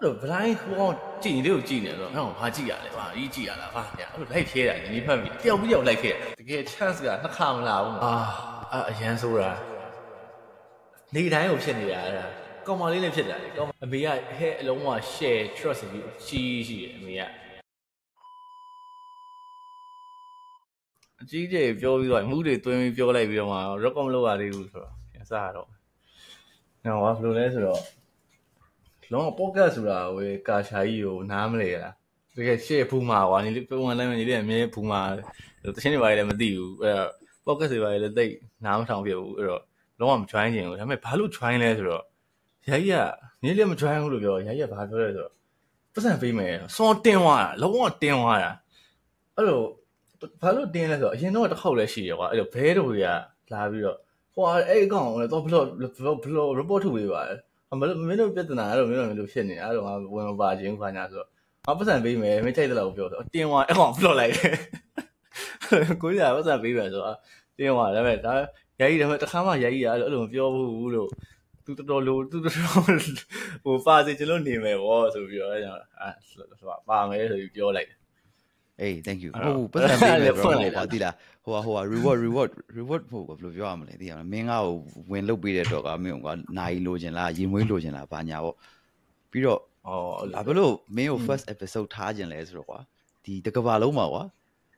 အဲ့လိုဗလိုင်းဟိုကောင်ကြည့်လို့ကြည့်နေတော့ဟောဘာကြည့်ရလဲဟာကြီးကြည့်ရလားဟာညာအဲ့လိုလိုက်ဖြဲတာညီဖတ်ပြီးတယောက်ပြီးတယောက်လိုက်ဖြဲတကယ် chance ကနှစ်ခါမလာဘူးအရန်ဆိုးတာနေတိုင်းကိုဖြစ်နေတာအဲ့ဒါကောင်မလေးနဲ့ဖြစ်တာလေကောင်အမေကဟဲ့အလုံးက share trust ပြီးကြီးရှိတယ်အမေကအကြီးကျယ်ပြောပြီးတော့မှုတွေတွင်းပြီးပြောလိုက်ပြီးတော့မှ record မလုပ်ရသေးဘူးဆိုတော့ပြန်စားရတော့နော်ဘာလို့လဲဆိုတော့လုံးဝ podcast ဆိုတာဝေကာရှာကြီးကိုနားမလဲလားတကယ်ရှေ့ဖူးမှာကွာညီလေးပုံမှန်တိုင်းညီလေးအမြဲဖူးမှာတချင်းတွေပါလည်းမသိဘူးအဲ့တော့ podcast တွေပါလည်းသိနားမထောင်ပြဘူးအဲ့တော့လုံးဝမ join ချင်ဘူးဒါပေမဲ့ဘာလို့ join လဲဆိုတော့ရိုက်ရညီလေးမ join ဘူးလို့ပြောရိုက်ရဘာပြောလဲဆိုတော့ပတ်စံပေးမယ်စောတင်းသွားတာလုံးဝတင်းသွားတာအဲ့လိုဘာလို့တင်းလဲဆိုတော့အရင်တော့တစ်ခေါက်လည်းရှိရကွာအဲ့လိုဘဲတို့ကလာပြီးတော့ဟိုအဲ့အကောင်လည်းတော့ဘလော့ report ထုတ်ပေးပါတယ်မင်းတို့ပြဿနာအဲ့လိုမင်းတို့ဖြစ်နေတာအဲ့လိုငါဝင်မပါခြင်းခွာညာဆိုတော့ငါပတ်စံပေးမယ်မင်းချိုက်တယ်လို့ပြောဆိုတင်းသွားအဲ့ကောင်ဖလော့လိုက်တယ်ကိုကြီးကပတ်စံပေးမယ်ဆိုတော့တင်းသွားဒါပေမဲ့ဒါရိုက်တခါမှရိုက်ရအဲ့လိုမပြောဘူးလို့သူတော်တော်လို့သူတော်ဟိုပါစေကျွန်တော်နေမယ်ဗောဆိုပြီးတော့အဲ့ကြောင့်ပါမယ်ဆိုပြီးပြောလိုက်တယ်အေး thank you ဟိုပတ်စံပေးမယ်ဘရောတိလားဟို reward ဖို့ဘယ်လိုပြောရမလဲသိရမလားမင်းကဝင်လုတ်ပေးတဲ့တော့ကမင်းကနိုင်လိုချင်လားရင်မွေးလိုချင်လားဘာညာပေါ့ပြီးတော့ဘယ်လိုမင်းကို first episode ထားခြင်းလဲဆိုတော့ကွာဒီတကဘာလုံးမှာကွာ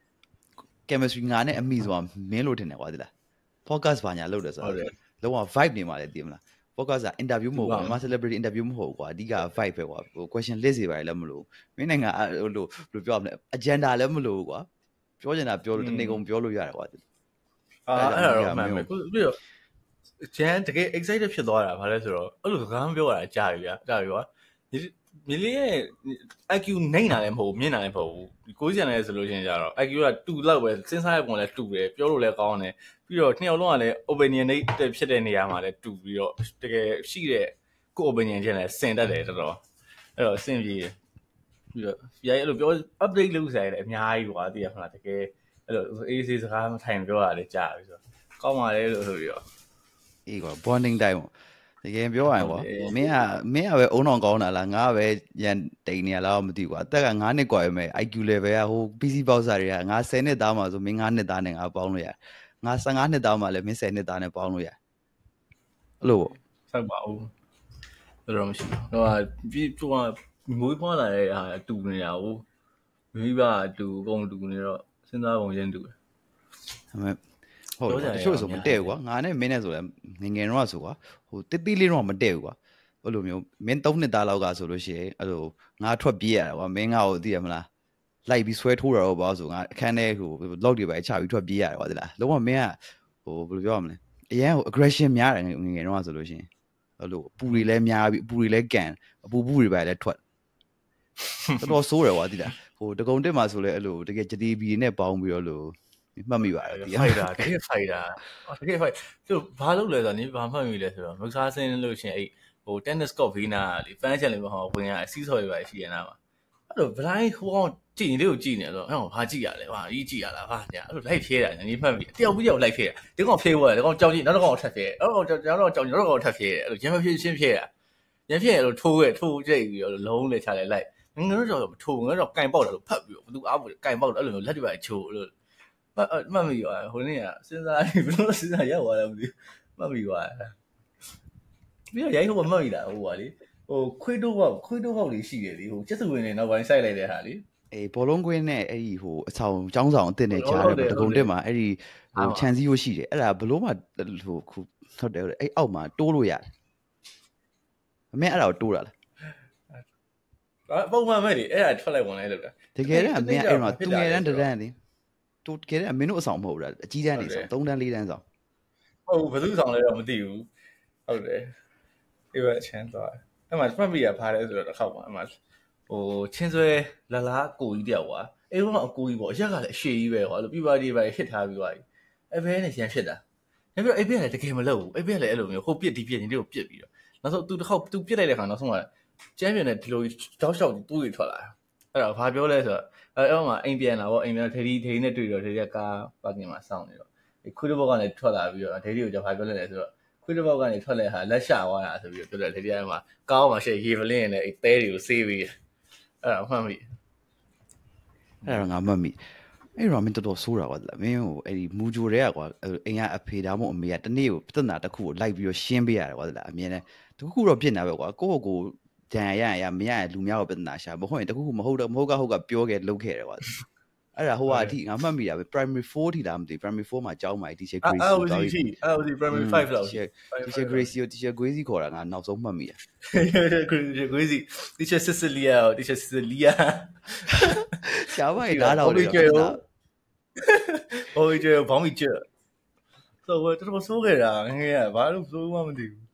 chemistry ငါနဲ့အမိဆိုတာမင်းလို့ထင်တယ်ကွာသိလား podcast ဘာညာလုပ်တယ်ဆိုတော့လုံးဝ vibe နေမှာလေသိမလား podcast က interview မဟုတ်ဘူး celebrity interview မဟုတ်ဘူးကွာအဓိက vibe ပဲကွာဟို question list တွေပါလည်းမလို့မင်းနိုင်ငံဟိုလိုဘယ်လိုပြောရမလဲ agenda လည်းမလို့ကွာပြောချင်တာပြောလို့တနေ့ကုန်ပြောလို့ရတယ်ကွာအဲ့ဒါတော့မှန်မယ်ပြီးတော့ကျန်တကယ် excited ဖြစ်သွားတာဘာလဲဆိုတော့အဲ့လိုစကားမပြောရတာကြားပြီကွာမြေလေးရဲ့ IQ နိုင်တာလည်းမဟုတ်ဘူးမြင်တာလည်းမဟုတ်ဘူးကိုကြီးကျန်တယ်ဆိုလို့ရှိရင်ကြတော့ IQ ကတူလောက်ပဲစဉ်းစားရပုံလည်းတူတယ်ပြောလို့လည်းကောင်းတယ်ပြီးတော့နှစ်ယောက်လုံးကလည်း opinionated ဖြစ်တဲ့နေရာမှာလည်းတူပြီးတော့တကယ်ရှိတဲ့ကို opinion ချင်းလည်းစင်တတ်တယ်တော်တော်အဲ့တော့အဆင်ပြေပြီးတော့ရိုက်အဲ့လိုပြော update လုပ်စားရတယ်အများကြီးကွာသိရမလားတကယ်အဲ့လိုအေးဆေးစကားမထိုင်ပြောရလေကြားပြီဆိုတော့ကောင်းပါလေလို့ဆိုပြီးတော့အေးကွာ bonding time ပေါ့တကယ်ပြောရရင်ကွာမင်းကပဲအုံအောင်ကောင်းတာလားငါကပဲရန်တိန်နေရလားမသိဘူးကွာအသက်က9နှစ်กว่าပဲ IQ level ကဟို PC boxer တွေကငါ10နှစ်သားမှာဆိုမင်း9နှစ်သားနဲ့ငါပေါင်းလို့ရငါ15နှစ်သားမှာလည်းမင်း10နှစ်သားနဲ့ပေါင်းလို့ရအဲ့လိုပေါ့ဆောက်ပါဦးတော့မရှိဘူးဟိုပြီးဟိုမွေးဖွားလာတဲ့ဟာတူနေတာဟုတ်မိဘတူကုန်တူနေတော့စဉ်းစားပုံရင်းတူတယ်ဒါပေမဲ့ဟုတ်တယ်တချို့ဆိုမတည့်ဘူးကွာငါနဲ့မင်းနဲ့ဆိုလည်းငယ်တော့ဆိုကွာဟိုတိတိလေးတော့မတည့်ဘူးကွာအဲ့လိုမျိုးမင်း3နှစ်သားလောက်ကဆိုလို့ရှိရင်အဲ့လိုငါထွက်ပြေးရတာကွာမင်းငါ့ကိုသိရမလားလိုက်ပြီးဆွဲထိုးတာတော့ဘာလို့ဆိုငါအခန်းထဲဟို log တွေပဲချပြီးထွက်ပြေးရတယ်ကွာသိလားလုံးဝမင်းကဟိုဘယ်လိုပြောရမလဲအရင်ဟို aggression များတယ်ငယ်တော့ဆိုလို့ရှိရင်အဲ့လိုအပူတွေလည်းများပြီးအပူတွေလည်းကန်အပူတွေပဲလည်းထွက်တော်တော်ဆိုးတယ်ကွာသိလားဟိုတကုံတက်မှာဆိုလဲအဲ့လိုတကယ်ကြတီဘီနဲ့ပေါင်းပြီးတော့လို့မှတ်မိပါတယ်ဒီဖိုက်တာတကယ်ဖိုက်တာသူဘာလုပ်လဲဆိုတော့နင်ဘာမှတ်မိလဲဆိုတော့မစားစင်းလို့ရှင်အဲ့ဟို tennis court ဘေးနာလေ fan channel မှာဟောဝင်ရအစီးဆော်ရပါရှိရနာမှာအဲ့လို blind ဟိုကောင်ကြည့်နေလေးကိုကြည့်နေတော့အဲ့ကောင်ဘာကြည့်ရလဲဟာကြီးကြည့်ရလားဟာညာအဲ့လိုလိုက်ဖြဲတာနင်မှတ်မိတယောက်ပြီးတယောက်လိုက်ဖြဲတာဒီကောင်ဖြဲသွားတယ်ဒီကောင်ကြောက်ကြည့်နောက်တစ်ကောင်ထပ်ဖြဲအဲ့ကောင်ကြောက်ကြောက်နောက်တစ်ကောင်ထပ်ဖြဲတယ်အဲ့လိုရံမဖြဲချင်းဖြဲတာရံဖြဲအဲ့လိုထိုးကြိတ်ပြီးတော့လုံးလေချလိုက်ငါတို့ကြောက်ထိုးငါတို့ကင်ပေါက်တယ်လို့ဖတ်ပြီးတော့ဘသူအားဘူးကင်ပေါက်တယ်အဲ့လိုလက်တွေပါချိုးအဲ့လိုမှတ်မိပါဟိုနေ့ကစဉ်းစားဘယ်လိုစဉ်းစားရောက်သွားလဲမသိဘူးမှတ်မိပါပြီးတော့ရိုင်းဟိုမှတ်မိတာဟိုပါလေဟိုခွေးတော့ပေါက်လေးရှိတယ်လေဟိုကျက်စုဝင်နေနောက်ပိုင်းစိုက်လိုက်တဲ့ဟာလေအေးဘောလုံးကွင်းနဲ့အဲ့ဒီဟိုအဆောင်ចောင်းဆောင်အစ်စ်နဲ့ကြားတယ်တကုံတက်မှာအဲ့ဒီဟိုခြံစည်းရိုးရှိတယ်အဲ့ဒါဘလို့မှဟိုဟုတ်တယ်အဲ့အောက်မှာတိုးလို့ရတယ်အမေအဲ့ဒါကိုတိုးတာလားပုံမှန်ပဲလေအဲ့ဒါထွက်လိုက်ဝင်လိုက်လို့လားတကယ်တော့အမေအဲ့မှာသူငယ်တန်းတန်းလေတူတကယ်တော့မင်းတို့အဆောင်မဟုတ်ဘူးလားအကြီးတန်းနေဆောင်3တန်း4တန်းဆောင်ဟုတ်ဘယ်သူဆောင်လဲတော့မသိဘူးဟုတ်တယ်အေးပဲချမ်းသွားအဲ့မှာမှတ်မိရဖားလဲဆိုတော့တစ်ခေါက်ပါအဲ့မှာဟိုချင်းဆွဲလာလားကိုကြီးတယောက်ကွာအဲ့ဘက်မှာအကိုကြီးပေါ့အရက်ကလည်းအရှေ့ကြီးပဲကွာလို့ပြပါဒီပါဟစ်ထားပြီးသွားပြီအဲ့ဘဲနဲ့ရန်ဖြစ်တာဒါပြီးတော့အဲ့ဘဲကလည်းတကယ်မလုပ်ဘူးအဲ့ဘဲကလည်းအဲ့လိုမျိုးဟိုပြစ်ဒီပြစ်နေတွေကိုပြစ်ပြီးတော့နောက်ဆုံးသူတစ်ခေါက်သူပြစ်လိုက်တဲ့ခါနောက်ဆုံးကကျမ်းပြင်းနဲ့ဒီလိုတောက်လျှောက်တူးတွေထွက်လာအဲ့တော့ဘာပြောလဲဆိုတော့အဲ့မှာအိမ်ပြန်လာပေါ့အိမ်ပြန်ထေးနဲ့တွေ့တော့ထေးကကားပါကင်မှာစောင့်နေတော့ခွေးတို့ဘက်ကလည်းထွက်လာပြီးတော့ထေးတွေကိုကြောက်ဘာပြောလဲဆိုတော့ခွေးတစ်ပေါက်ကနေထွက်လဲဟာလက်ရှာသွားတာဆိုပြီးပြောတယ်ဒီထဲမှာကောင်းမှရှိရေပလင်းနဲ့အဲတဲတွေကိုဆေးပြီးအဲ့ဒါမှတ်မိအဲ့တော့ငါမှတ်မိအဲ့တော့မင်းတော်တော်ဆိုးတာကွာမင်းဟိုအဲ့ဒီမူဂျိုတွေကကွာအိမ်ကအဖေဒါမှမဟုတ်အမေကတနေ့ကိုပြဿနာတစ်ခုကိုလိုက်ပြီးတော့ရှင်းပေးရတယ်ကွာအမြင်နဲ့တခုခုတော့ဖြစ်နေပဲကွာကိုယ့်ကိုဒဏ်ရရမရလူများကိုပြဿနာရှာမဟုတ်ရင်တခုခုမဟုတ်ကပြောခဲ့လုပ်ခဲ့တယ်ကွာအဲ့ဒါဟိုကအထိငါမှတ်မိတာပဲ primary 4ထိလားမသိ primary 4မှာကြောင်းမှာ teacher Grace အဲ့ဒီ primary 5လောက် teacher Grace ကို teacher Grace ခေါ်တာငါနောက်ဆုံးမှတ်မိတာ teacher Grace teacher Cecilia ရှားပါ့လားတော့လေဟိုကျဘောင်းမီကျဆိုတော့တော်ဆိုးခဲ့တာငယ်ရဘာလို့ဆိုးမှမသိဘူး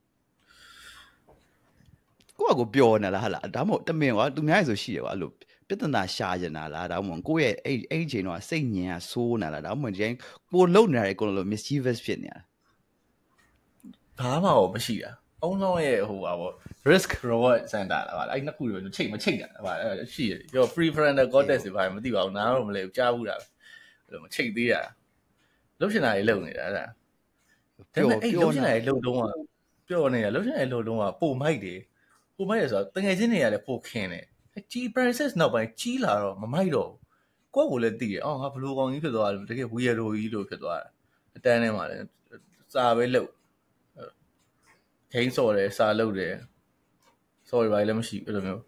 ကိုပျော်နေလားဟာလားဒါမှမဟုတ်တမင်ကွာသူများဆိုရှိတယ်ကွာအဲ့လိုပြဿနာရှာကျင်တာလားဒါမှမဟုတ်ကိုယ့်ရဲ့အဲ့ချိန်တော့စိတ်ညင်ကစိုးနေလားဒါမှမဟုတ်ဒီတိုင်းကိုလုံနေတယ်ကိုလို mischievous ဖြစ်နေတာဘာမှမရှိတာအုံလုံးရဲ့ဟိုပါဗော risk reward center လားဗါအဲ့နှစ်ခုတွေချိတ်မချိတ်တာဗါအဲ့ရှိတယ်ပြော prefrontal cortex တွေဗါမသိပါဘူးနားတော့မလဲကြားဘူးတာအဲ့လိုမချိတ်သေးရလှုပ်ရှင်တာတွေလှုပ်နေတာအဲ့ဒါဒါပေမဲ့အဲ့လှုပ်ရှင်တာတွေလှုပ်တော့ပြောနေတာလှုပ်ရှင်တာတွေလှုပ်တော့ပိုမိုက်တယ်ပိုမိုက်ရဆိုတော့တငယ်ချင်းတွေကလည်းပိုခင်းတယ်ကြီး princess နောက်ပိုင်းကြီးလာတော့မမိုက်တော့ကိုယ့်ကိုလည်းသိတယ်အော်ငါဘလိုကောင်ကြီးဖြစ်သွားတယ်တကယ် weirdo ကြီးလို့ဖြစ်သွားတာအတန်းထဲမှာလည်းစာပဲလှုပ်ခင်းစော်တယ်စာလှုပ်တယ် sorry ဘာလည်းမရှိအဲ့လိုမျိုး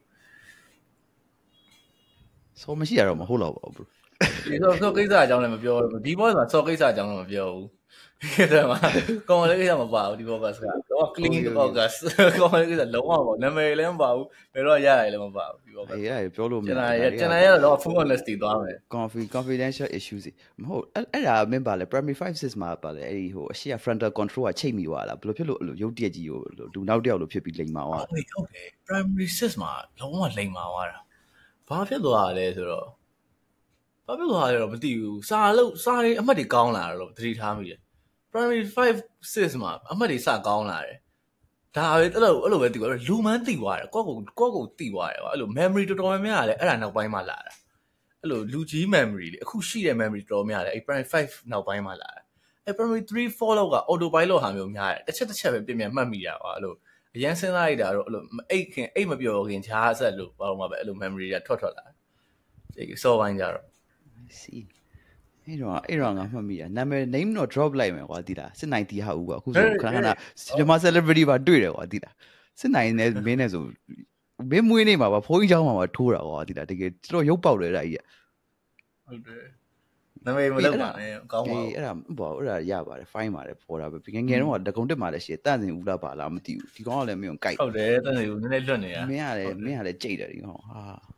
ဆိုမရှိရတော့မဟုတ်တော့ပါဘူးဒီဆိုကိစ္စအကြောင်းလည်းမပြောဘူးဒီဘောကစော်ကိစ္စအကြောင်းလည်းမပြောဘူးအဲ့ဒါမှကောင်လေးကိစ္စမပါဘူးဒီဘောကတော့ clean ဘောကကောင်လေးကိစ္စလုံးဝမပါနာမည်လည်းမပါဘူးဘယ်တော့ရရတယ်လည်းမပါဘူးဒီဘောကအေးအဲ့ပြောလို့မရဘူးကျွန်တော်ရတော့ full honesty သွားမယ် confidential issues မဟုတ်အဲ့ဒါမင်းပါလေ primary 5 6မှာပါလေအဲ့ဒီဟိုအရှိ frontal control ကချိတ်မိသွားလားဘယ်လိုဖြစ်လို့အဲ့လိုရုပ်တရက်ကြီးကိုဒူနောက်တယောက်လိုဖြစ်ပြီးလိမ်မာသွားဟုတ်တယ် primary 6မှာလုံးဝလိမ်မာသွားတာဘာဖြစ်သွားလဲဆိုတော့ဘာဖြစ်သွားလဲတော့မသိဘူးစာရေးအမှတ်တွေကောင်းလာတော့သတိထားမိတယ်primary 5 6မှာအမှတ်တွေစကောင်းလာတယ်ဒါပဲအဲ့လိုပဲသိသွားတယ်လူမှန်းသိသွားတယ်ကိုကိုသိသွားတယ်ကွာအဲ့လို memory တော်တော်များများလည်းအဲ့ဒါနောက်ပိုင်းမှလာတာအဲ့လိုလူကြီး memory လေအခုရှိတဲ့ memory တော်တော်များတယ်အဲ့ primary 5နောက်ပိုင်းမှလာတာအဲ့ primary 3 4လောက်က auto pilot ဟာမျိုးများတယ်တစ်ချက်ပဲပြင်မှတ်မိတာကွာအဲ့လိုအရင်စဉ်းစားလိုက်တာတော့အဲ့လိုအိတ်မပြောခင်ခြားအဆက်လို့ဘာလို့မှပဲအဲ့လို memory တွေထွက်လာတယ်ဒီစောပိုင်းကြတော့ seeအဲ့တော့ငါမှတ်မိတာနာမည် name တော့ drop လိုက်မယ်ကွာတိလားစစ်နိုင်တီဟာဦးကွာအခုဆိုခဏမြန်မာ celebrity ပါတွေ့တယ်ကွာတိလားစစ်နိုင်နဲ့မင်းနဲ့ဆိုမင်းမွေးနေမှာပါဖိုးကြီးเจ้าမှာပါထိုးတာကွာတိလားတကယ်တော်ရုပ်ပေါက်တယ်အဲ့ဒါကြီးဟုတ်တယ်နာမည်မလုပ်ပါနဲ့ကောင်းပါဘူးအဲ့ဒါဘောအဲ့ဒါရပါတယ် fine ပါတယ်ပေါ်တာပဲငယ်တော့တကုံတက်မှာလည်းရှိတန့်စင်ဦးလားပါလားမသိဘူးဒီကောင်ကလည်းမင်းကိုကြိုက်ဟုတ်တယ်တန့်စင်ဦးနည်းနည်းလွတ်နေတာမင်းကလည်းကြိတ်တယ်ဒီကောင်ဟာ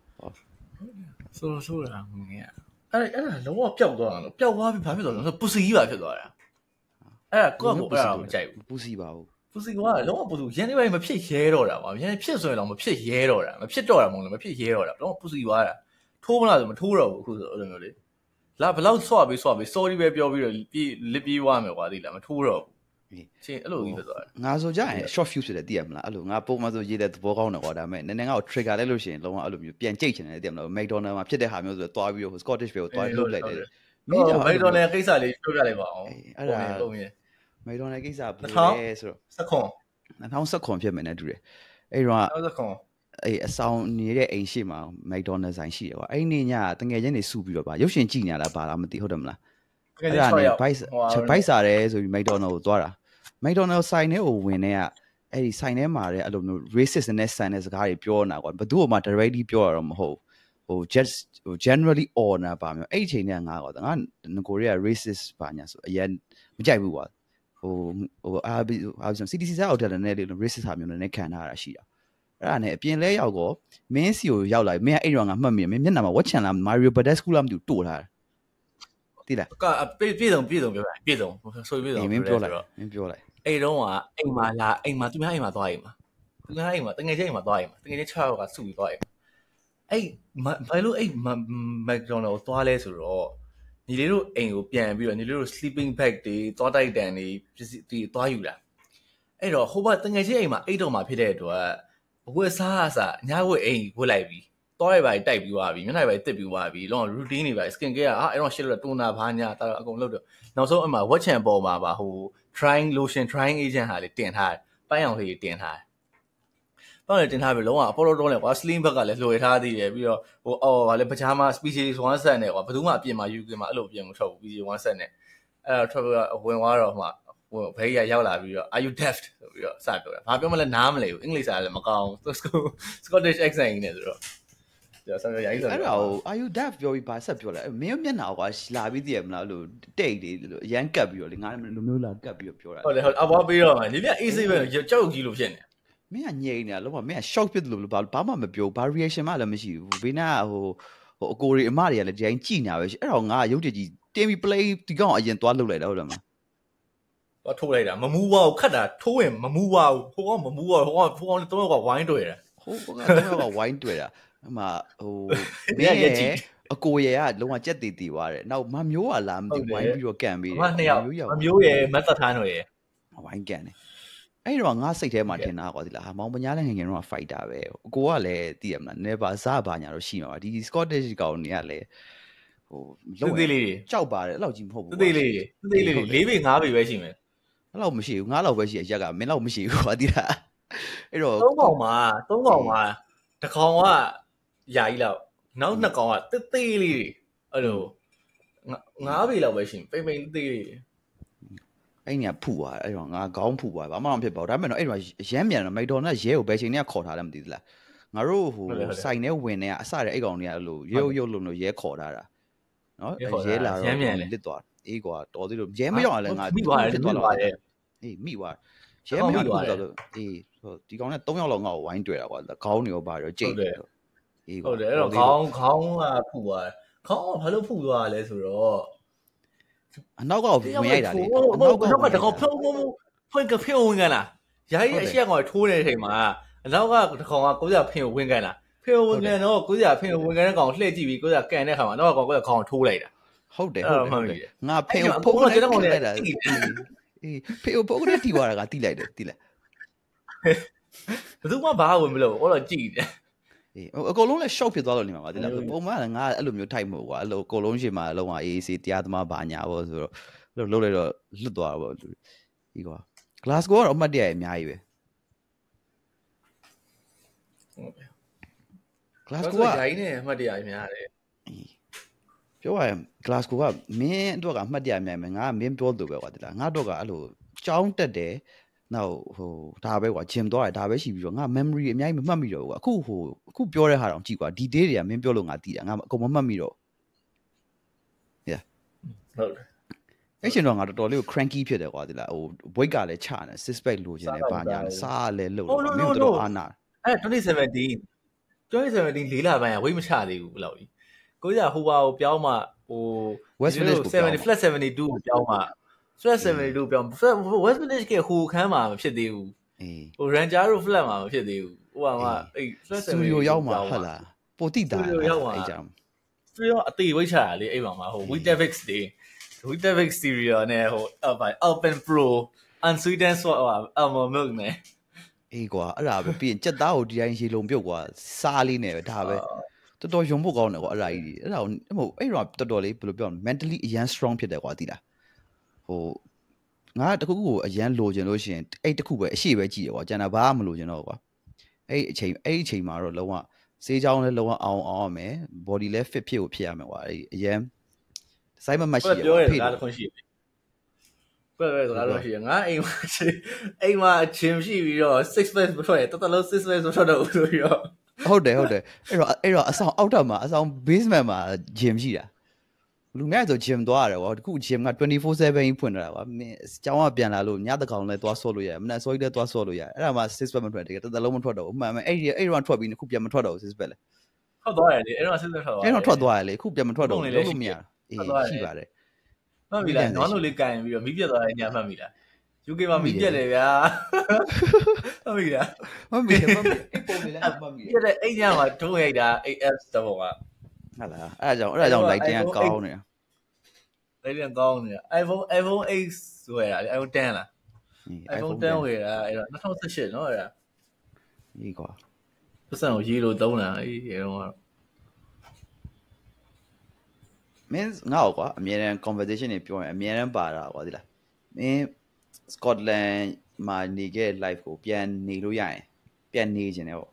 ဆိုးတာငယ်အဲ့ဒါလုံးဝပျောက်သွားတာလို့ပျောက်သွားပြီဘာဖြစ်သွားလဲပူစီကြီးပါဖြစ်သွားတာအဲ့ဒါကိုယ့်ကိုအဲ့ဒါမကြိုက်ဘူးပူစီပါဘူးပူစီကလုံးဝပူစီရန်နေပိုင်းမဖြစ်ရဲတော့တာပါရန်ဖြစ်ဆိုရင်တော့မဖြစ်ရဲတော့တာမဖြစ်တော့တာမဟုတ်လားမဖြစ်ရဲတော့တာလုံးဝပူစီသွားတာထိုးမလားဆိုမထိုးတော့ဘူးအခုဆိုအဲ့လိုမျိုးလေလာဘလောက်ဆွပြီး sorry ပဲပြောပြီးတော့လစ်ပြေးသွားမယ်ကွာသိလားမထိုးတော့ဘူးချင်းအဲ့လိုကြီးဖြစ်သွားတာငါဆိုကြရင် short fuse ဖြစ်တယ်သိရမလားအဲ့လိုငါပုံမှန်ဆိုရေးတဲ့သဘောကောင်းတယ်ကွာဒါပေမဲ့နည်းနည်းငါ့ကို trigger လိုက်လို့ရှိရင်လုံးဝအဲ့လိုမျိုးပြန်ကြိတ်ချင်တယ်သိရမလား McDonald မှာဖြစ်တဲ့ဟာမျိုးဆိုတော့သွားပြီးတော့ Scottish ပဲကိုသွားလုပ်လိုက်တယ်မင်းကြောင့် McDonald ကိစ္စလေးပြောပြလိုက်ပါအောင်အဲ့ဒါ McDonald ကိစ္စဘယ်လိုလဲဆိုတော့2019ဖြစ်မယ်နဲ့တူတယ်အဲ့တော့အဲ့အဆောင်နေတဲ့အိမ်ရှိမှာ McDonald ဆိုင်ရှိတယ်ကွာအဲ့နေ့ညတငယ်ချင်းတွေစုပြီးတော့ပါရုပ်ရှင်ကြည့်နေတာပါလားမသိဟုတ်တယ်မလားအဲ့ဒါနဲ့ bike စားတယ်ဆိုပြီး McDonald ကိုသွားတာ McDonald ဆိုင်ထဲကိုဝင်တဲ့ကအဲ့ဒီဆိုင်ထဲမှာလည်းအဲ့လိုမျိုး racist နဲ့ဆန်တဲ့စကားတွေပြောနေတာကွာဘယ်သူ့မှ directly ပြောရတော့မဟုတ်ဟို just generally honor ပါမျိုးအဲ့ဒီချိန်ကငါကွာငါကိုရီးယား racist ပါညာဆိုအရင်မကြိုက်ဘူးကွာဟိုအား CDC စားအောက်တယ်လည်းလေ racist ဟာမျိုးနဲ့ခံထားရတာရှိတာအဲ့ဒါနဲ့အပြင်လဲရောက်တော့မင်းစီကိုရောက်လာမင်းအဲ့တော့ငါမှတ်မိမင်းမျက်နှာမှာ watch channel လား Mario Badass School လားမသိဘူးတိုးထားတယ်တိလားကပြည့်စုံပြောပြပြည့်စုံဆိုပြည့်စုံမင်းပြောလိုက်အဲ့တော့ကအိမ်မှာလာအိမ်မှာသူများအိမ်မှာသွားအိမ်မှာသူများအိမ်မှာတငယ်ချင်းအိမ်မှာသွားအိမ်မှာတငယ်ချင်း6ယောက်ကစုပြီးသွားအိမ်အဲ့ဘာလို့အဲ့ McDonald ကိုသွားလဲဆိုတော့ညီလေးတို့အိမ်ကိုပြန်ပြီးတော့ညီလေးတို့ sleeping bag တွေသွားတိုက်တန်တွေပစ္စည်းတွေသွားယူလာအဲ့တော့ဟိုဘတငယ်ချင်းအိမ်မှာအိတ်တော်မှာဖြစ်တဲ့အတွက်အဝတ်စားအညဝတ်အိမ်ဝတ်လိုက်ပြီးတော့ရပါတိုက်ပြီးသွားပြီမျက်နှာပဲတက်ပြီးသွားပြီလုံးဝ routine တွေပါ skin care အဲ့တော့ shit လို့တူနာဘာညာတာအကုန်လုပ်တော့နောက်ဆုံးအမှ watch and ပေါ်မှာပါဟို trying lotion trying agent ဟာလေတင်ထားတယ်ပိုင်းအောင်လေးတင်ထားတယ်ပေါ့လေတင်ထားပြီလုံးဝအပေါ်တော့လဲကွာ slim ဘက်ကလည်းလွှဲထားသေးတယ်ပြီးတော့ဟိုအော်ဟာလေပချားမှာ species 1 set နဲ့ကွာဘယ်သူမှအပြင်မှာ UK မှာအဲ့လိုအပြင်မထွက်ဘူး species 1 set နဲ့အဲ့တော့ထွက်ပြီးဝင်သွားတော့မှဟိုဘေးရရောက်လာပြီးတော့ are you deaf ဆိုပြီးတော့စပြောတာဘာပြောမလဲနားမလဲဘူးအင်္ဂလိပ်စာလည်းမကောင်း Scottish accent နဲ့ဆိုတော့ကျွန်တော်ဆက်ရိုက်ဆိုအဲ့ဒါကို are you deaf ပြောပြီးဘာဆက်ပြောလဲမင်းမျက်နှာကွာလာပြီးတည်ရမလားလို့တိတ်လေးလို့အရန်ကပ်ပြီးတော့လေငါလိုမျိုးလာကပ်ပြီးတော့ပြောတာဟုတ်တယ်ဟုတ်အဘွားပြီးတော့မှဒီပြ AC ပဲကြောက်ကြီးလို့ဖြစ်နေမင်းကငြိမ်နေတာလုံးဝမင်းက shock ဖြစ်တယ်လို့ဘာမှမပြောဘာ reaction မှလည်းမရှိဘူးဘေးနာဟိုအကိုတွေအမတွေကလည်းဒီတိုင်းကြည်နေတာပဲအဲ့တော့ငါရုပ်တကြီးတင်ပြီး play ဒီကောင်အရင်သွားလုပ်လိုက်တာဟုတ်တယ်မလားတော့ထိုးလိုက်တာမမူးပါဘူးခတ်တာထိုးရင်မမူးပါဘူးဟိုကောင်မမူးပါဘူးဟိုကောင်တော့ကဝိုင်းတွေ့တယ်ဟိုကောင်ကဝိုင်းတွေ့တာအမှဟိုမင်းရဲ့အကိုရကလုံးဝကြက်တီတီသွားတယ်နောက်မမျိုးကလာမသိဝိုင်းပြီးတော့ကန်ပြီးတယ်မမျိုးရယ်မတ်သက်ထားနော်ရယ်ဝိုင်းကန်တယ်အဲ့တော့ငါစိတ်ထဲမှာထင်တာကွာဒီလားဟာမောင်ပညာလည်းငယ်ငယ်တော့ fighter ပဲအကိုကလည်းသိရမလား never စားပါညာတော့ရှိမှာပါဒီ Scottish ကောင်တွေကလည်းဟိုလုံးသေးလေးကြောက်ပါတယ်အဲ့လောက်ကြီးမဟုတ်ဘူးသေးလေး၄ပေ၅ပေပဲရှိမယ်အဲ့လောက်မရှိဘူးငါးလောက်ပဲရှိရရက်ကမင်းလောက်မရှိဘူးကွာသိလားအဲ့တော့၃ကောင်မှာတစ်ကောင်ကယာကြီးလောက်နောက်နှစ်ကောင်ကသေးလေးအဲ့လို၅ပေလောက်ပဲရှိပိန်သေးလေးအဲ့ညဖူသွားအဲ့တော့ငါခေါင်းဖူသွားဘာမှမဖြစ်ပါဘူးဒါပေမဲ့တော့အဲ့တော့ရမ်းမြန်တော့မိုက်တော်နဲ့ရဲကိုဘယ်ချိန်နဲ့ခေါ်ထားလဲမသိဘူးလားငါတို့ဟိုစိုင်နဲ့ဝင်နေကအစတဲ့အဲ့ကောင်တွေကအဲ့လိုရုပ်လို့ရဲခေါ်ထားတာနော်ရဲလာတော့လစ်သွားအေးကွာတော်သေးလို့ရဲမရောက်လည်းငါမိသွားတယ်အေးမိသွားရဲမရောက်တော့အေးဒီကောင်နဲ့၃ယောက်လောက်ငါ့ကိုဝိုင်းတွေ့တာကွာခေါင်းတွေကိုပါတော့ကြိတ်တယ်အေးဟုတ်တယ်အဲ့တော့ခေါင်းကဖူသွားခေါင်းကဘာလို့ဖူသွားလဲဆိုတော့အနောက်ကဝင်ရိုက်တာလေအနောက်ကတကောင်ဖြုံဖွင့်ကဖြုံဝင်ကန်လားယာကြီးအရှိကောင်ထိုးနေတဲ့အချိန်မှာအနောက်ကတကောင်ကကိုရဖင်ဝင်ကန်လားဖင်ဝင်ကန်တော့ကိုရဖင်ဝင်ကန်တဲ့ကောင်လှည့်ကြည့်ပြီးကိုရကန်တဲ့ခါမှာအနောက်ကကောင်ကိုရခေါင်းထိုးလိုက်တာဟုတ်တယ်ငါဖင်ဖုန်းနဲ့ကောင်လိုက်တာအေးဖင်ဖုန်းနဲ့တီးသွားတာကတီးလိုက်တယ်တီးလိုက်ဘယ်သူမှဘာဝင်မလို့ဟောတော့ကြည့်တယ်အေးအကုန်လုံးလည်း shock ဖြစ်သွားလို့နေမှာပါတိလားပုံမှန်ကငါအဲ့လိုမျိုးထိုက်မဟုတ်ကွာအဲ့လိုအကုန်လုံးရှင်မှာအလုံးဝ AAC တရားသမားဘာညာပေါ့ဆိုတော့လှုပ်လိုက်တော့လွတ်သွားတာပေါ့ဒီကွာ Glasgow ကတော့အမှတ်တရအများကြီးပဲဟုတ်တယ် Glasgow ကဂျိုင်းနဲ့အမှတ်တရအများတယ်ပြောရရင် Glasgow ကမင်းအတွက်ကအမှတ်တရအများမယ်ငါကမင်းပြောသူပဲကွာတိလားငါတော့ကအဲ့လိုကြောင်းတက်တယ်နောက်ဟိုဒါပဲကွာဂျင်သွားတယ်ဒါပဲရှိပြီးတော့ငါ memory အများကြီးမမှတ်မိတော့ဘူးကွာအခုပြောတဲ့ဟာတောင်ကြည့်ကွာဒီ day တွေကမင်းပြောလို့ငါသိတာငါအကုန်မမှတ်မိတော့ yeah ဟုတ်တယ်အဲ့ရှင်တော့ငါတော်တော်လေးကို cranky ဖြစ်တယ်ကွာဒီလားဟို weight ကလည်းချနေ six pack လိုချင်တယ်ဘာညာစားလည်းလို့မင်းတို့အားနာအဲ့2017လေးလပိုင်းက weight မချသေးဘူးဘယ်လောက်ကြီးကိုကြီးကဟိုပါကိုပြောင်းမှဟို West Village ကို 70 flat 72ကိုပြောင်းမှ flat 72ပြောင်း West Village ကဟိုခန်းမှာမဖြစ်သေးဘူးဟို Ranger တို့ flat မှာမဖြစ်သေးဘူးဟိုကအဲ့ flat 72 studio ရောက်မှာဟုတ်လားပိုတိတာအဲ့ကြောင့် studio အသေးဝိတ်ချတာလေအဲ့မှာဟို Weetabix တွေ Weetabix stereo နဲ့ဟို Alpen Pro unsweetened almond milk နဲ့အေးကွာအဲ့ဒါပဲပြီးရင်ကြက်သားကိုဒီတိုင်းရေလုံးပြုတ်ကွာစားလေးနဲ့ပဲဒါပဲတော်တော်ယုံဖို့ကောင်းတယ်ကွာအဲ့ဒါကြီးအဲ့ဒါကိုမဟုတ်အဲ့တော့တော်တော်လေးဘယ်လိုပြောမလဲ mentally အရန် strong ဖြစ်တယ်ကွာသိလားဟိုငါတခုခုကိုအရန်လိုချင်လို့ရှိရင်အဲ့တခုပဲအရှိပဲကြည့်ရကွာကျန်တာဘာမှမလိုချင်တော့ကွာအဲ့အချိန်မှာတော့လုံးဝစေးချောင်းလည်းလုံးဝအောင်ရမယ် body လည်း fit ဖြစ်ကိုဖြစ်ရမယ်ကွာအဲ့အရန်စိုက်မမရှိရပြောရတာတစ်ခုရှိတယ်ပဲစကားတော့ရှိရငါအိမ်မှာအချင်းရှိပြီးတော့ six pack မထွက်ရတော်တော်လုံး six pack မထွက်တော့ဘူးဆိုပြီးတော့ဟုတ်တယ်အဲ့တော့အဆောင်အောက်ထပ်မှာအဆောင် basement မှာ gym ရှိတာလူများဆို gym သွားရတယ်ကွာတခု gym က 24/7 ကြီးဖွင့်ထားတာကွာမင်းကျောင်းကပြန်လာလို့ညတကောင်လည်းသွားဆော့လို့ရတယ်မနေ့စောကြီးလည်းသွားဆော့လို့ရတယ်အဲ့ဒါမှ six pack မထွက်တကယ်တော်တော်လုံးမထွက်တော့ဘူးမှန်မှန်အဲ့တော့ထွက်ပြီးခုပြန်မထွက်တော့ဘူး six pack လေထွက်သွားရတယ်လေအဲ့တော့ six pack ထွက်သွားအဲ့တော့ထွက်သွားရတယ်လေခုပြန်မထွက်တော့ဘူးလုံးလို့မရအေးရှိပါတယ်မှတ်ပြီလားနွားလို့လေးကန်ပြီးတော့မီးပြတ်သွားတဲ့ညမှတ်ပြီလား UK မှာမီးပြတ်တယ်ဗျာမှတ်ပြီလားမှတ်ပြီအဲ့ပုံလေးလည်းမှတ်ပြီပြတ်တဲ့အဲ့ညမှာဒုံးရိုက်တာ AF တော့ကဟုတ်လားအဲ့ဒါကြောင့် light တင်ကကောင်းနေတာ light တင်ကောင်းနေတာ iPhone 8ဆိုရတာ iPhone 10လား iPhone 10ဝယ်တာအဲ့တော့2018နော်အဲ့ဒါကြီးကွာပတ်စံကိုရေးလို့သုံးတာအဲ့ဒီတော့ means ငါ့ကွာအမြဲတမ်း conversation တွေပြောရင်အမြဲတမ်းပါတာကွာဒီလားမင်း Scotland မှာနေခဲ့ life ကိုပြန်နေလို့ရရင်ပြန်နေခြင်းတယ်ပေါ့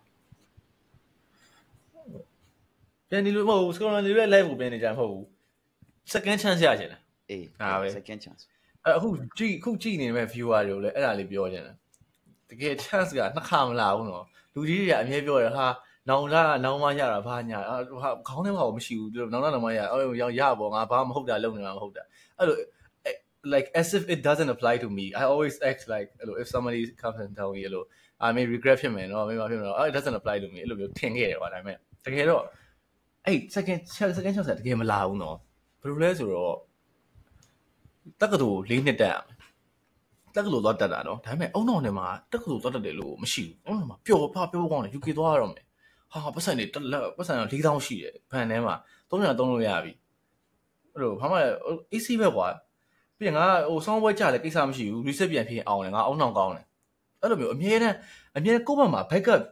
ပြန်နေလို့မဟုတ်ဘူး Scotland နေရဲ့ life ကိုပြန်နေကြမဟုတ်ဘူး second chance ရချင်တယ်အေးဒါပဲ second chance အခုကြည့်နေမဲ့ viewer တွေကိုလည်းအဲ့ဒါလေးပြောချင်တယ်တကယ် chance ကနှစ်ခါမလာဘူးနော်လူကြီးတွေကအမြဲပြောတယ်ဟာနောင်မရတာဘာညာဟာခေါင်းထဲမှာမရှိဘူးသူနောင်မရရပေါ့ငါဘာမဟုတ်တာလုပ်နေတာမဟုတ်တာအဲ့လို like as if it doesn't apply to me I always act like if somebody comes and tell me I may regret ဖြစ်မယ်နော်မင်းမဖြစ်မယ်နော် it doesn't apply to me အဲ့လိုမျိုးထင်ခဲ့တယ်ကွာဒါပေမဲ့တကယ်တော့အဲ့ second chance တကယ်မလာဘူးနော်ဘယ်လိုလဲဆိုတော့တက္ကသိုလ်4နှစ်တက်ရမယ်တက္ကသိုလ်သွားတက်တာနော်ဒါပေမဲ့အုံတော်ထဲမှာတက္ကသိုလ်သွားတက်တယ်လို့မရှိဘူးအုံတော်မှာပျော်ကောင်းတယ် UK သွားရတော့မယ်ဟာပတ်စံ4000ရှိတယ်ဘန်ထဲမှာ300သုံးလို့ရပြီအဲ့လိုဘာမှ AC ပဲကွာပြီးရင်ငါဆောင်းပွဲကြတယ်ကိစ္စမရှိဘူး reset ပြန်ဖြစ်အောင်လေငါအုံတော်ကောင်းတယ်အဲ့လိုမျိုးအမြဲတမ်းကိုယ့်ဘက်မှာ backup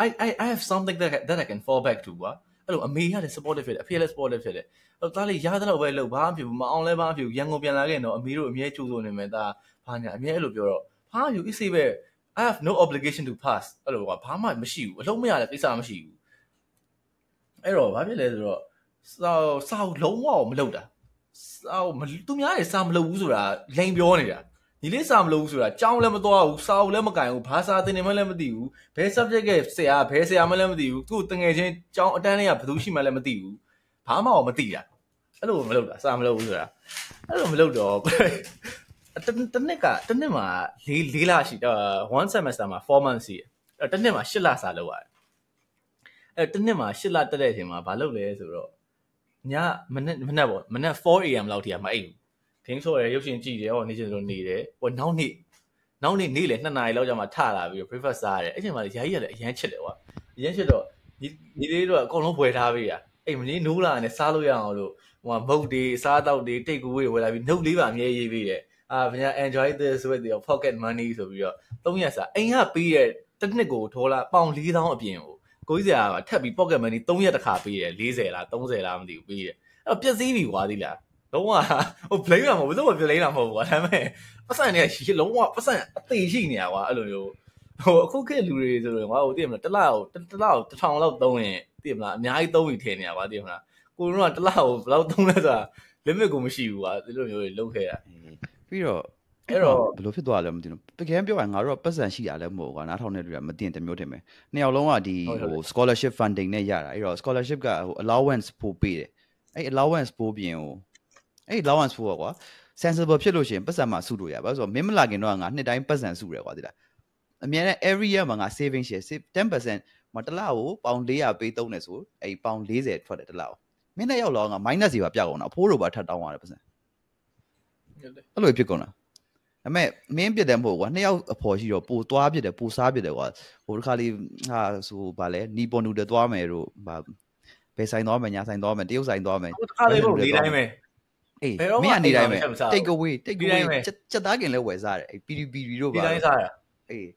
I have something that I can fall back to ကွာအဲ့လိုအမေရတယ် supportive ဖြစ်တယ်အဖေလည်း supportive ဖြစ်တယ်အဲ့သားလေးရားတဲ့လောက်ပဲလုပ်ဘာမှမဖြစ်ဘူးမအောင်လဲဘာမှမဖြစ်ဘူးရန်ကုန်ပြန်လာခဲ့တော့အမေတို့အမြဲကြိုးစိုးနေမယ်ဒါဘာညာအမြဲအဲ့လိုပြောတော့ဘာယူ easy ပဲ I have no obligation to pass အဲ့လိုကဘာမှမရှိဘူးအလုံးမရတဲ့ကိစ္စမရှိဘူးအဲ့တော့ဘာဖြစ်လဲဆိုတော့စာလုံးဝမလုပ်တာစာသူများတွေစာမလုပ်ဘူးဆိုတာလိန်ပြောနေတာဒီလေးစာမလုပ်ဘူးဆိုတာကြောင်းလည်းမသွားဘူးစာအုပ်လည်းမကင်ဘူးဘာစာသင်နေမှလည်းမသိဘူးဘယ် subject ရဲ့ဆရာဘယ်ဆရာမှလည်းမသိဘူးသူ့တငယ်ချင်းကြောင်းအတန်းလေးကဘယ်သူရှိမှလည်းမသိဘူးဘာမှမသိတာအဲ့လိုမလုပ်တာစာမလုပ်ဘူးဆိုတာအဲ့လိုမလုပ်တော့တနှစ်မှာ4လရှိone semester မှာ4 months ရှိတယ်တနှစ်မှာ8လစာလုပ်ရတယ်အဲ့တနှစ်မှာ8လတက်တဲ့အချိန်မှာဘာလုပ်လဲဆိုတော့ညမနက်4 AM လောက်ထိမအိပ်ဘူးဒင်းဆိုရရုပ်ရှင်ကြည့်တယ်ဟောနေချင်လို့နေတယ်ဟိုနောက်နေ့နေ့လေ2နာရီလောက်ကြာမှထလာပြီး breakfast စားရတယ်အဲ့ချိန်မှာယာကြီးကလည်းအရန်ချစ်တယ်ကွာအရန်ချစ်တော့ဒီလေးတော့အကုန်လုံးပွဲထားပေးတာအဲ့မင်းနိုးလာနဲ့စားလို့ရအောင်လို့ဟိုမုတ်တွေစားတောက်တွေတိတ်ကူဝေးဝယ်လာပြီးနှုတ်လေးပါအမြဲရေးပေးတယ်ဘညာ enjoy this with your pocket money ဆိုပြီးတော့3ရက်စာအိမ်ကပေးတဲ့တစ်နှစ်ကိုဒေါ်လာပေါင်4000အပြင်ကိုကြီးစရာထပ်ပြီး pocket money 3ရက်တစ်ခါပေးတယ်40လား30လားမသိဘူးပေးတယ်အဲ့တော့ပြည့်စည်ပြီကွာသီလားလုံးဝဟို blame မှာမဟုတ်ဘူးဘယ်လို blame လာမဟုတ်ဘူးကွာဒါပေမဲ့ပတ်စံတွေကလုံးဝပတ်စံအသေးရှိနေတာကွာအဲ့လိုမျိုးဟိုအခုခေတ်လူတွေဆိုရင်ကွာဟိုသိရမလားတစ်လကို1000လောက်သုံးရင်သိရမလားအများကြီးသုံးပြီးထည့်နေတာကွာသိရမလားကိုတို့ကတစ်လကိုဘယ်လောက်သုံးလဲဆိုတာ limit ကိုမရှိဘူးကွာဒီလိုမျိုးတွေလုပ်ခဲ့တာပြီးတော့အဲ့တော့ဘယ်လိုဖြစ်သွားလဲမသိဘူးတကယ်ပြောရင်ငါတို့ကပတ်စံရှိတာလည်းမဟုတ်ကွာနားထောင်နေလူကမတင်တမျိုးတင်မယ်နှစ်ယောက်လုံးကဒီဟို scholarship funding နဲ့ရတာအဲ့တော့ scholarship ကဟို allowance ပို့ပေးတယ်အဲ့ allowance ပို့ပြင်ဟိုအဲ့ allowance ပို့ကွာ sensible ဖြစ်လို့ရှိရင်ပတ်စံမှာစုလို့ရပါဆိုတော့မင်းမလာခင်တော့ငါနှစ်တိုင်းပတ်စံစုရကွာဒီလားအများနဲ့ every year မှာငါ saving share 10% မှာတစ်လကိုပေါင်400ပေးသုံးတယ်ဆိုအဲ့ပေါင်40ထွက်တယ်တစ်လကိုမင်းနဲ့ရောက်တော့ငါ minus တွေပါပြောက်အောင်တော့အဖိုးတို့ပါထပ်တောင်းရတယ်ပတ်စံအဲ့လိုဖြစ်ကုန်လားဒါပေမဲ့မင်းပြတယ်မဟုတ်ကွာနှစ်ယောက်အဖော်ရှိတော့ပိုသွားပြတယ်ပိုစားပြတယ်ကွာဟိုတစ်ခါလေးဟာဆိုဗာလဲနီပေါ်နူတယ်သွားမယ်တို့ဗာဘယ်ဆိုင်သွားမယ်ညာဆိုင်သွားမယ်တရုတ်ဆိုင်သွားမယ်တစ်ခါလေးပေါ့နေတိုင်းပဲအေးမင်းကနေတိုင်းပဲ take away ချက်သားခင်လဲဝယ်စားတယ်အေး PDP တို့ပါဒီတိုင်းစားတာအေး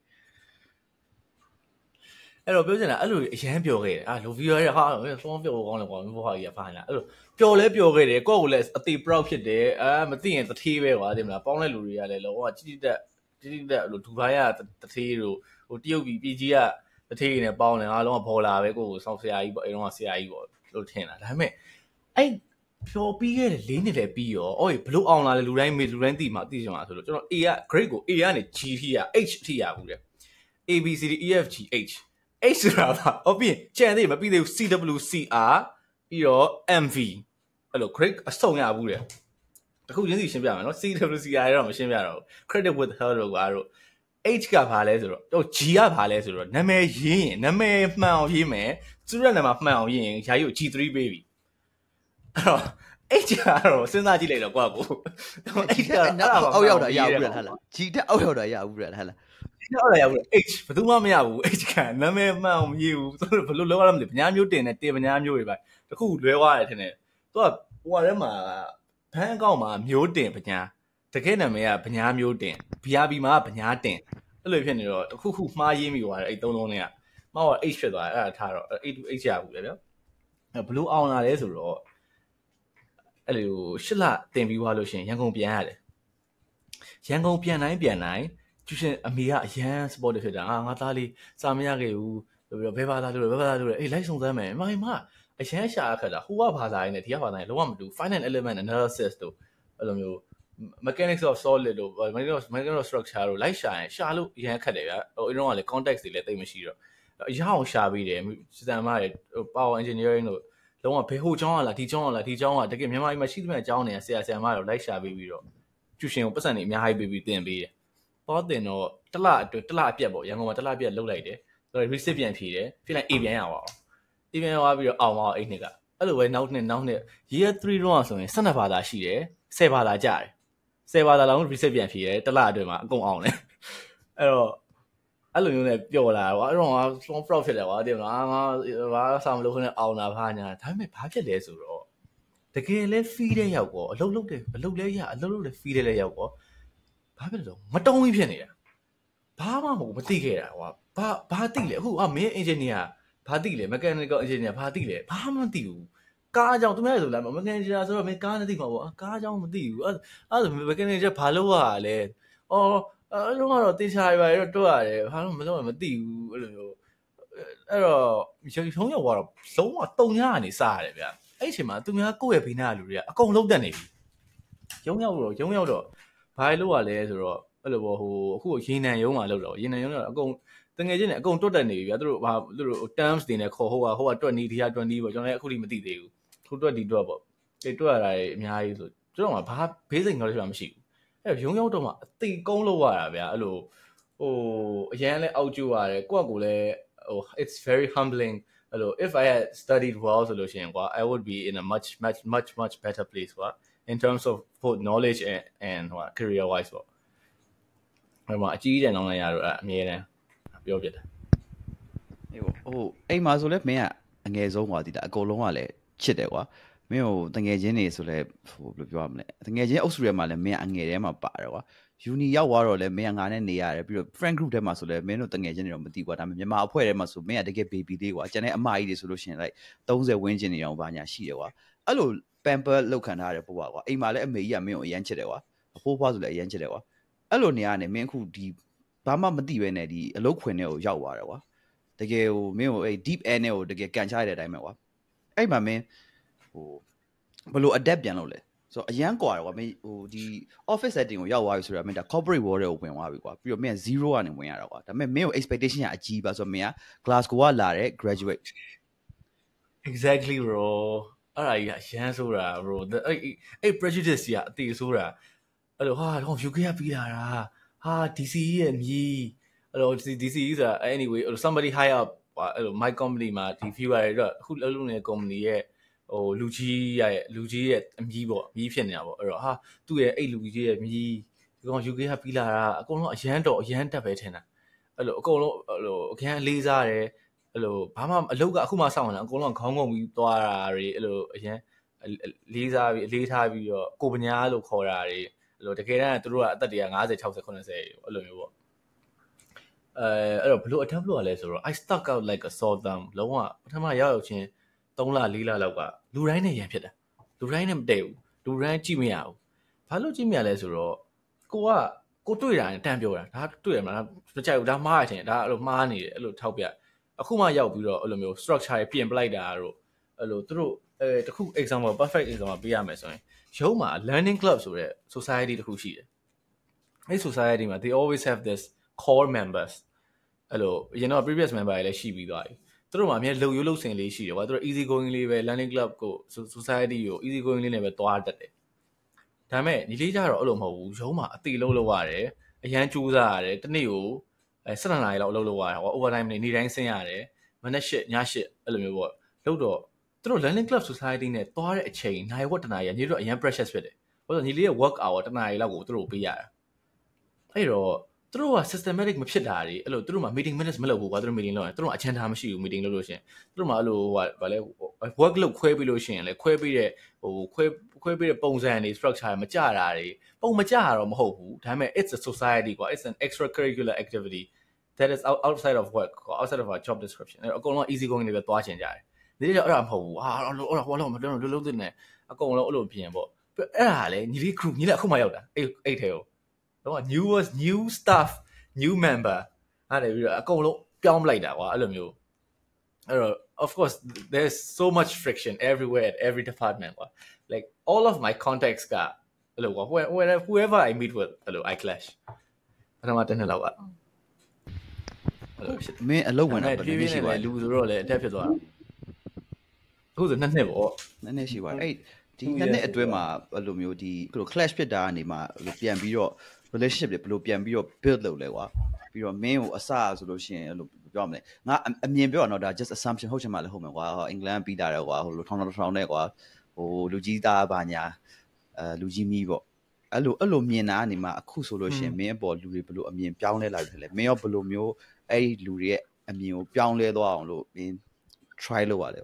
အဲ့တော့ပြောချင်တာအဲ့လိုအရန်ပျော်ခဲ့တယ်လူဗီယာရဟာဆောင်းပျော်ကောင်းတယ်ကွာမင်းဘွားကြီးကဖားနေတာအဲ့လိုပျော်လဲပျော်ခဲ့တယ်ကိုယ့်ကိုလည်းအသေး proud ဖြစ်တယ်မသိရင်တထေးပဲကွာသိမလားပေါင်းတဲ့လူတွေကလည်းလောကတိတက်အဲ့လိုဒူဘိုင်းကတထေးတို့ဟိုတရုတ်ပြည်ကြီးကတထေးနဲ့ပေါင်းတယ်ငါလုံးကဘော်လာပဲကိုယ်ဆောင်းဆရာကြီးပေါ့အဲ့တော့ဆရာကြီးပေါ့လို့ထင်တာဒါပေမဲ့အဲ့ပျော်ပြီးခဲ့တယ်4နှစ်လည်းပြီးရောအော်ဘလို့အောင်လာလဲလူတိုင်းသိမှာသိချင်မှာဆိုတော့ကျွန်တော် A က grade ကို A ကနေ G ထိရ H ထိရဘူးတဲ့ A B C D E F G H H ဆိုတာပါပြီးကျန်သေးမပြီးသေးဘူး CWCR ပြီးတော့ MV အဲ့လို grade အစုံရဘူးတဲ့တခုချင်းစီရှင်းပြမယ်နော် CWCR တော့မရှင်းပြတော့ဘူး credit with her တို့ကတော့ H ကဘာလဲဆိုတော့ G ကဘာလဲဆိုတော့နာမည်ရေးရင်နာမည်မှန်အောင်ရေးမယ်သူ့ရဲ့နာမည်မှန်အောင်ရေးရင်ယာယီကို G3 ပေးပြီအဲ့တော့ H ကတော့စဉ်းစားကြည့်လိုက်တော့ကွာကို H ကအောက်ရောက်တာရဘူးလားဟဲ့လား G တက်အောက်ရောက်တာရဘူးလားဟဲ့လားဟုတ်တယ်ရဘူး H ဘယ်သူမှမရဘူး H ကနာမည်မှန်အောင်မရေးဘူးသူတို့ဘယ်လိုလုပ်ရမလဲပညာမျိုးတင်တယ်တင်ပညာမျိုးတွေပဲတခုလွဲသွားတယ်ထင်တယ်သူကဟိုထဲမှာဘန်းအကောင့်မှာမျိုးတင်ပညာတကယ်နာမည်ကပညာမျိုးတင် BRB မှာပညာတင်အဲ့လိုဖြစ်နေတော့တခုခုမှားရေးမိသွားတယ်အဲ့သုံးလုံးတွေကမှားတော့ H ဖြစ်သွားတယ်အဲ့ဒါထားတော့ A to H ရဘူးလေနော်ဘယ်လိုအောင်လာလဲဆိုတော့အဲ့လို8လတင်ပြီးသွားလို့ရှိရင်ရန်ကုန်ပြန်ရတယ်ရန်ကုန်ပြန်တိုင်းကျူရှင်အမေကအရန် supportive ဖြစ်တာငါသားလေးစာမရခဲ့ဘူးပြီးတော့ဘယ်ဘာသာလို့အေးလိုက်စုံစမ်းမယ်မအရန်ရှာခက်တာဟိုကဘာသာရင်းနဲ့ဒီကဘာသာရင်းလုံးဝမတူ finite element analysis တို့အဲ့လိုမျိုး mechanics of solid တို့ mechanics of structure တို့လိုက်ရှာလို့အရန်ခက်တယ်ဗျာဟိုအဲ့တော့ကလည်း context တွေလည်းတိတ်မရှိတော့ရအောင်ရှာပြီးတယ်စံမတွေ power engineering တို့လုံးဝဘယ်ဟိုကျောင်းကလားဒီကျောင်းကတကယ်မြန်မာပြည်မှာရှိသမျှကျောင်းတွေကဆရာမတွေလိုက်ရှာပြီးတော့ကျူရှင်ကိုပတ်စံနေအများကြီးပြီးတင်ပေးတယ်တော့တင်တော့တလအပြက်ပေါ့ရန်ကုန်မှာတလအပြက်လုတ်လိုက်တယ်ဆိုတော့ receipt ပြန်ဖြေတယ်ဖြေလိုက် A ပြန်ရပါအောင် A ပြန်သွားပြီးတော့အောင်ပါအဲ့နှစ်ကအဲ့လိုပဲနောက်နှစ် year 3တော့ဆိုရင်12ဘာသာရှိတယ်10ဘာသာကြတယ်10ဘာသာလောက် receipt ပြန်ဖြေတယ်တလအတွင်းမှာအကုန်အောင်တယ်အဲ့တော့အဲ့လိုမျိုးနဲ့ပျော်လာကွာအဲ့တော့ငါ strong proud ဖြစ်တယ်ကွာတင်မလားငါဘာစာမလုပ်ခနဲ့အောင်တာဖားညာဒါပေမဲ့ဘာဖြစ်လဲဆိုတော့တကယ်လဲ fee တဲ့ရောက်ကောအလုပ်လုပ်တယ်အလုပ်လဲရအလုပ်လုပ်တယ် fee တဲ့လဲရောက်ကောဘာဖြစ်လဲဆိုမတုံးကြီးဖြစ်နေတာဘာမှမသိခဲ့တာကွာဘာသိလဲအခုမင်း engineer ဘာသိလဲ mechanical engineer ဘာသိလဲဘာမှမသိဘူးကားအကြောင်းသူများဆိုလာ mechanical ဆိုတော့မင်းကားနဲ့သိမှာပေါ့ကားအကြောင်းမသိဘူးအဲ့ဆို mechanical ဘာလုပ်ရလဲအော်အဲ့တော့ကတော့တင်ချာရွာတော့တွတ်ရတယ်ဘာလို့မသိဘူးအဲ့လိုမျိုးအဲ့တော့ရုံရောက်သွားတော့လုံးဝတုံညာကနေစရတယ်ဗျအဲ့အချိန်မှာသူများကိုယ့်ရဲ့ဘေးနားလူတွေကအကုန်လုံးတက်နေပြီရုံရောက်တော့ဘာလို့ရလဲဆိုတော့အဲ့လိုပေါ့ဟိုအခုရေနံရုံမှာလောက်တော့ရေနံရုံတော့အကုန်တငယ်ချင်းတွေအကုန်တွတ်တက်နေပြီဗျာသူတို့ terms တွေနဲ့ခေါ်ဟိုကတွတ်နီးဒီကတွတ်နီးပေါ့ကျွန်တော်လည်းအခုထိမသိသေးဘူးသူတွတ်ဒီတွတ်ပေါ့ဒီတွတ်ရတာအများကြီးဆိုကျွန်တော်ကဘာ basic knowledge မရှိဘူးအဲ့ရုံရောက်တော့မှအသိကုန်းလောက်ရတာဗျာအဲ့လိုဟိုအရန်လဲအောက်ကျရတယ်ကိုယ့်ကိုလည်းဟို it's very humbling အဲ့လို if I had studied well ဆိုလို့ရှိရင်ကွာ I would be in a much better place ကွာin terms of both knowledge and career wise ပေါ့အဲ့မှာအကြီးအကျယ်နောင်းလိုက်ရတော့အမြဲတမ်းပြောပြတယ်အေးပေါ့ဟိုအိမ်မှာဆိုလဲမင်းကအငယ်ဆုံးကွာဒီတာအကုန်လုံးကလည်းချစ်တယ်ကွာမင်းဟိုတငယ်ချင်းတွေဆိုလဲဟိုဘယ်လိုပြောရမလဲတငယ်ချင်းအုပ်စုထဲမှာလည်းမင်းအငယ်ထဲမှာပါတယ်ကွာယူနီရောက်သွားတော့လဲမင်းငါနဲ့နေရတယ်ပြီးတော့ friend group ထဲမှာဆိုလဲမင်းတို့တငယ်ချင်းတွေတော့မသိကွာဒါပေမဲ့မြန်မာအဖွဲ့ထဲမှာဆိုမင်းကတကယ် baby လေးကွာကျန်တဲ့အမကြီးတွေဆိုလို့ရှိရင်like 30ဝန်းကျင်နေအောင်ဘာညာရှိတယ်ကွာအဲ့လို pamper လောက်ခံထားရတဲ့ဘဝကွာအိမ်မှာလည်းအမေကြီးကမင်းကိုအရန်ချစ်တယ်ကွာအဖိုးဖွားဆိုလည်းအရန်ချစ်တယ်ကွာအဲ့လိုနေရနေမင်းအခုဒီဘာမှမသိပဲနဲ့ဒီအလုတ်ခွင်ထဲကိုရောက်သွားတယ်ကွာတကယ်ဟိုမင်းကိုအဲ့ deep end နဲ့ကိုတကယ်ကန်ချရတဲ့အတိုင်းပဲကွာအဲ့မှာမင်းဟိုဘယ်လို adapt ပြန်လုပ်လဲဆိုတော့အရန်ကွာတယ်ကွာမင်းဟိုဒီ office setting ကိုရောက်သွားပြီဆိုတော့မင်းဒါ corporate world တွေကိုဝင်သွားပြီကွာပြီးတော့မင်းက0ကနေဝင်ရတာကွာဒါပေမဲ့မင်းကို expectation ကအကြီးပါဆိုတော့မင်းက Glasgow ကလာတဲ့ graduate exactly bro အဲ့ဒါကြီးအရန်ဆိုတာ bro အဲ့ prejudice ကြီးအတေဆိုတာအဲ့လိုဟာတော့ UK ကပြီးလာတာဟာ DC ရဲ့မြည်အဲ့လို DC ဆိုတာ anyway somebody high up အဲ့လို my company မှာဒီ view ရတော့အခုလုံးလုံးနေတဲ့ company ရဲ့ဟိုလူကြီးရဲ့အမြည်ပေါ့မြည်ဖြစ်နေတာပေါ့အဲ့တော့ဟာသူ့ရဲ့အဲ့လူကြီးရဲ့မြည်ဒီကောင် UK ကပြီးလာတာအကုန်လုံးအရန်တက်ပဲထင်တာအဲ့လိုအကုန်လုံးအဲ့လိုအရန်လေးစားတယ်အဲ့လိုဘာမှအလုပ်ကအခုမှစောင့်နေတာအကုန်လုံးခေါင်းငုံပြီးသွားတာတွေအဲ့လိုအရန်လေးစားပြီးအလေးထားပြီးတော့ကိုပညာလို့ခေါ်တာတွေအဲ့လိုတကယ်တမ်းသူတို့ကအသက်တွေက50 60 80အဲ့လိုမျိုးပေါ့အဲ့တော့ဘလို့ attempt လုပ်ရလဲဆိုတော့ I stuck out like a sore thumb လုံးဝပထမရောက်ချင်း3လ4လလောက်ကလူတိုင်းနဲ့ရန်ဖြစ်တာလူတိုင်းနဲ့မတည့်ဘူးလူတိုင်းကြည့်မရဘူးဘာလို့ကြည့်မရလဲဆိုတော့ကိုတွေ့တာနဲ့တန်းပြောတာဒါတွေ့ရမှာမကြိုက်ဘူးဒါမှားရတင်ဒါအဲ့လိုမှားနေတယ်အဲ့လိုထောက်ပြအခုမှရောက်ပြီးတော့အဲ့လိုမျိုး structure ပြင်ပလိုက်တာတို့အဲ့လိုသူတို့တခု example perfect example ပေးရမယ်ဆိုရင်ရုံးမှာ learning club ဆိုတဲ့ society တခုရှိတယ်အဲ့ society မှာ they always have this core members အဲ့လိုကျွန်တော် previous member တွေလည်းရှိပြီးသွားပြီသူတို့မှာအများလုံရိုးလုံစင်လေးရှိတယ်ကွာသူတို့ easy going လေးပဲ learning club ကို society ကို easy going လေးနဲ့ပဲသွားတတ်တယ်ဒါမဲ့ညီလေးကြတော့အဲ့လိုမဟုတ်ဘူးရုံးမှာအတိလုံးလောက်ရတယ်အရန်ကြိုးစားရတယ်တနေ့ကို7နာရီလောက်အလုပ်လုပ်ရတယ်ဟော overtime နေ့တိုင်းဆင်းရတယ်မနက်8ည8အဲ့လိုမျိုးပေါ့လုပ်တော့သူတို့ learning club society နဲ့သွားတဲ့အချိန်နိုင်ဝတ်တနာရီညီတို့အရန် precious ဖြစ်တယ်ဘာလို့ညီလေးရဲ့ work hour တနာရီလောက်ကိုသူတို့ပေးရတာအဲ့တော့သူတို့က systematic မဖြစ်တာတွေအဲ့လိုသူတို့မှာ meeting minutes မလုပ်ဘူးကွာသူတို့ meeting လုပ်ရင်သူတို့ agenda မရှိဘူး meeting လုပ်လို့ရှိရင်သူတို့မှာအဲ့လိုဗာလဲ work လုပ်ခွဲပြီးလို့ရှိရင်လေခွဲပြီးတဲ့ဟိုခွဲပြီးတဲ့ပုံစံတွေ structure မကြတာတွေပုံမကြတာတော့မဟုတ်ဘူးဒါပေမဲ့ it's a society ကွာ it's an extracurricular activity that is outside of work outside of our job description အဲ့တော့အကုန်လုံး easy going တွေပဲသွားချင်ကြတယ်你就အဲ့ဒါမဟုတ်ဘူးဟာဟိုတော့မလုံးတင်နေအကုန်လုံးအဲ့လိုပြင်ပေါ့အဲ့ဒါလေညီလေး group ညီလေးအခုမှရောက်တာအဲ့ထဲကိုတော့ new staff new member အဲ့ဒါပြီးတော့အကုန်လုံးပြောင်းလိုက်တာကွာအဲ့လိုမျိုးအဲ့တော့ of course there's so much friction everywhere at every department ကွာ like all of my contacts ကအဲ့လိုကွာ whoever I meet with အဲ့လို I clash အဲ့ဒါမှတစ်နှစ်လောက်ကမင်းအလုပ်ဝင်တာဘယ်လိုရှိပါလဲလူဆိုတော့လေအတက်ဖြစ်သွားတာအခုဆိုနှစ်ပေါ့နှစ်နှစ်ရှိပါအဲ့ဒီနှစ်နှစ်အတွင်းမှာအဲ့လိုမျိုးဒီ clash ဖြစ်တာကနေမှပြန်ပြီးတော့ relationship တွေဘယ်လိုပြန်ပြီးတော့ build လုပ်လဲကွာပြီးတော့မင်းကိုအစဆိုလို့ရှိရင်အဲ့လိုပြောမလဲငါအမြင်ပြောတော့ဒါ just assumption ဟုတ်ချင်မှလည်းဟုတ်မယ်ကွာအင်္ဂလန်ပြီးတာတယ်ကွာဟိုလိုထောင်နဲ့ကွာဟိုလူကြီးသားဘာညာလူကြီးမီးပေါ့အဲ့လိုမြင်တာကနေမှအခုဆိုလို့ရှိရင်မင်းအပေါ်လူတွေဘယ်လိုအမြင်ပြောင်းလဲလာပြီလဲမင်းရောဘယ်လိုမျိုးအဲ့ဒီလူတွေရဲ့အမြင်ကိုပြောင်းလဲသွားအောင်လို့မင်း try လုပ်ရလဲ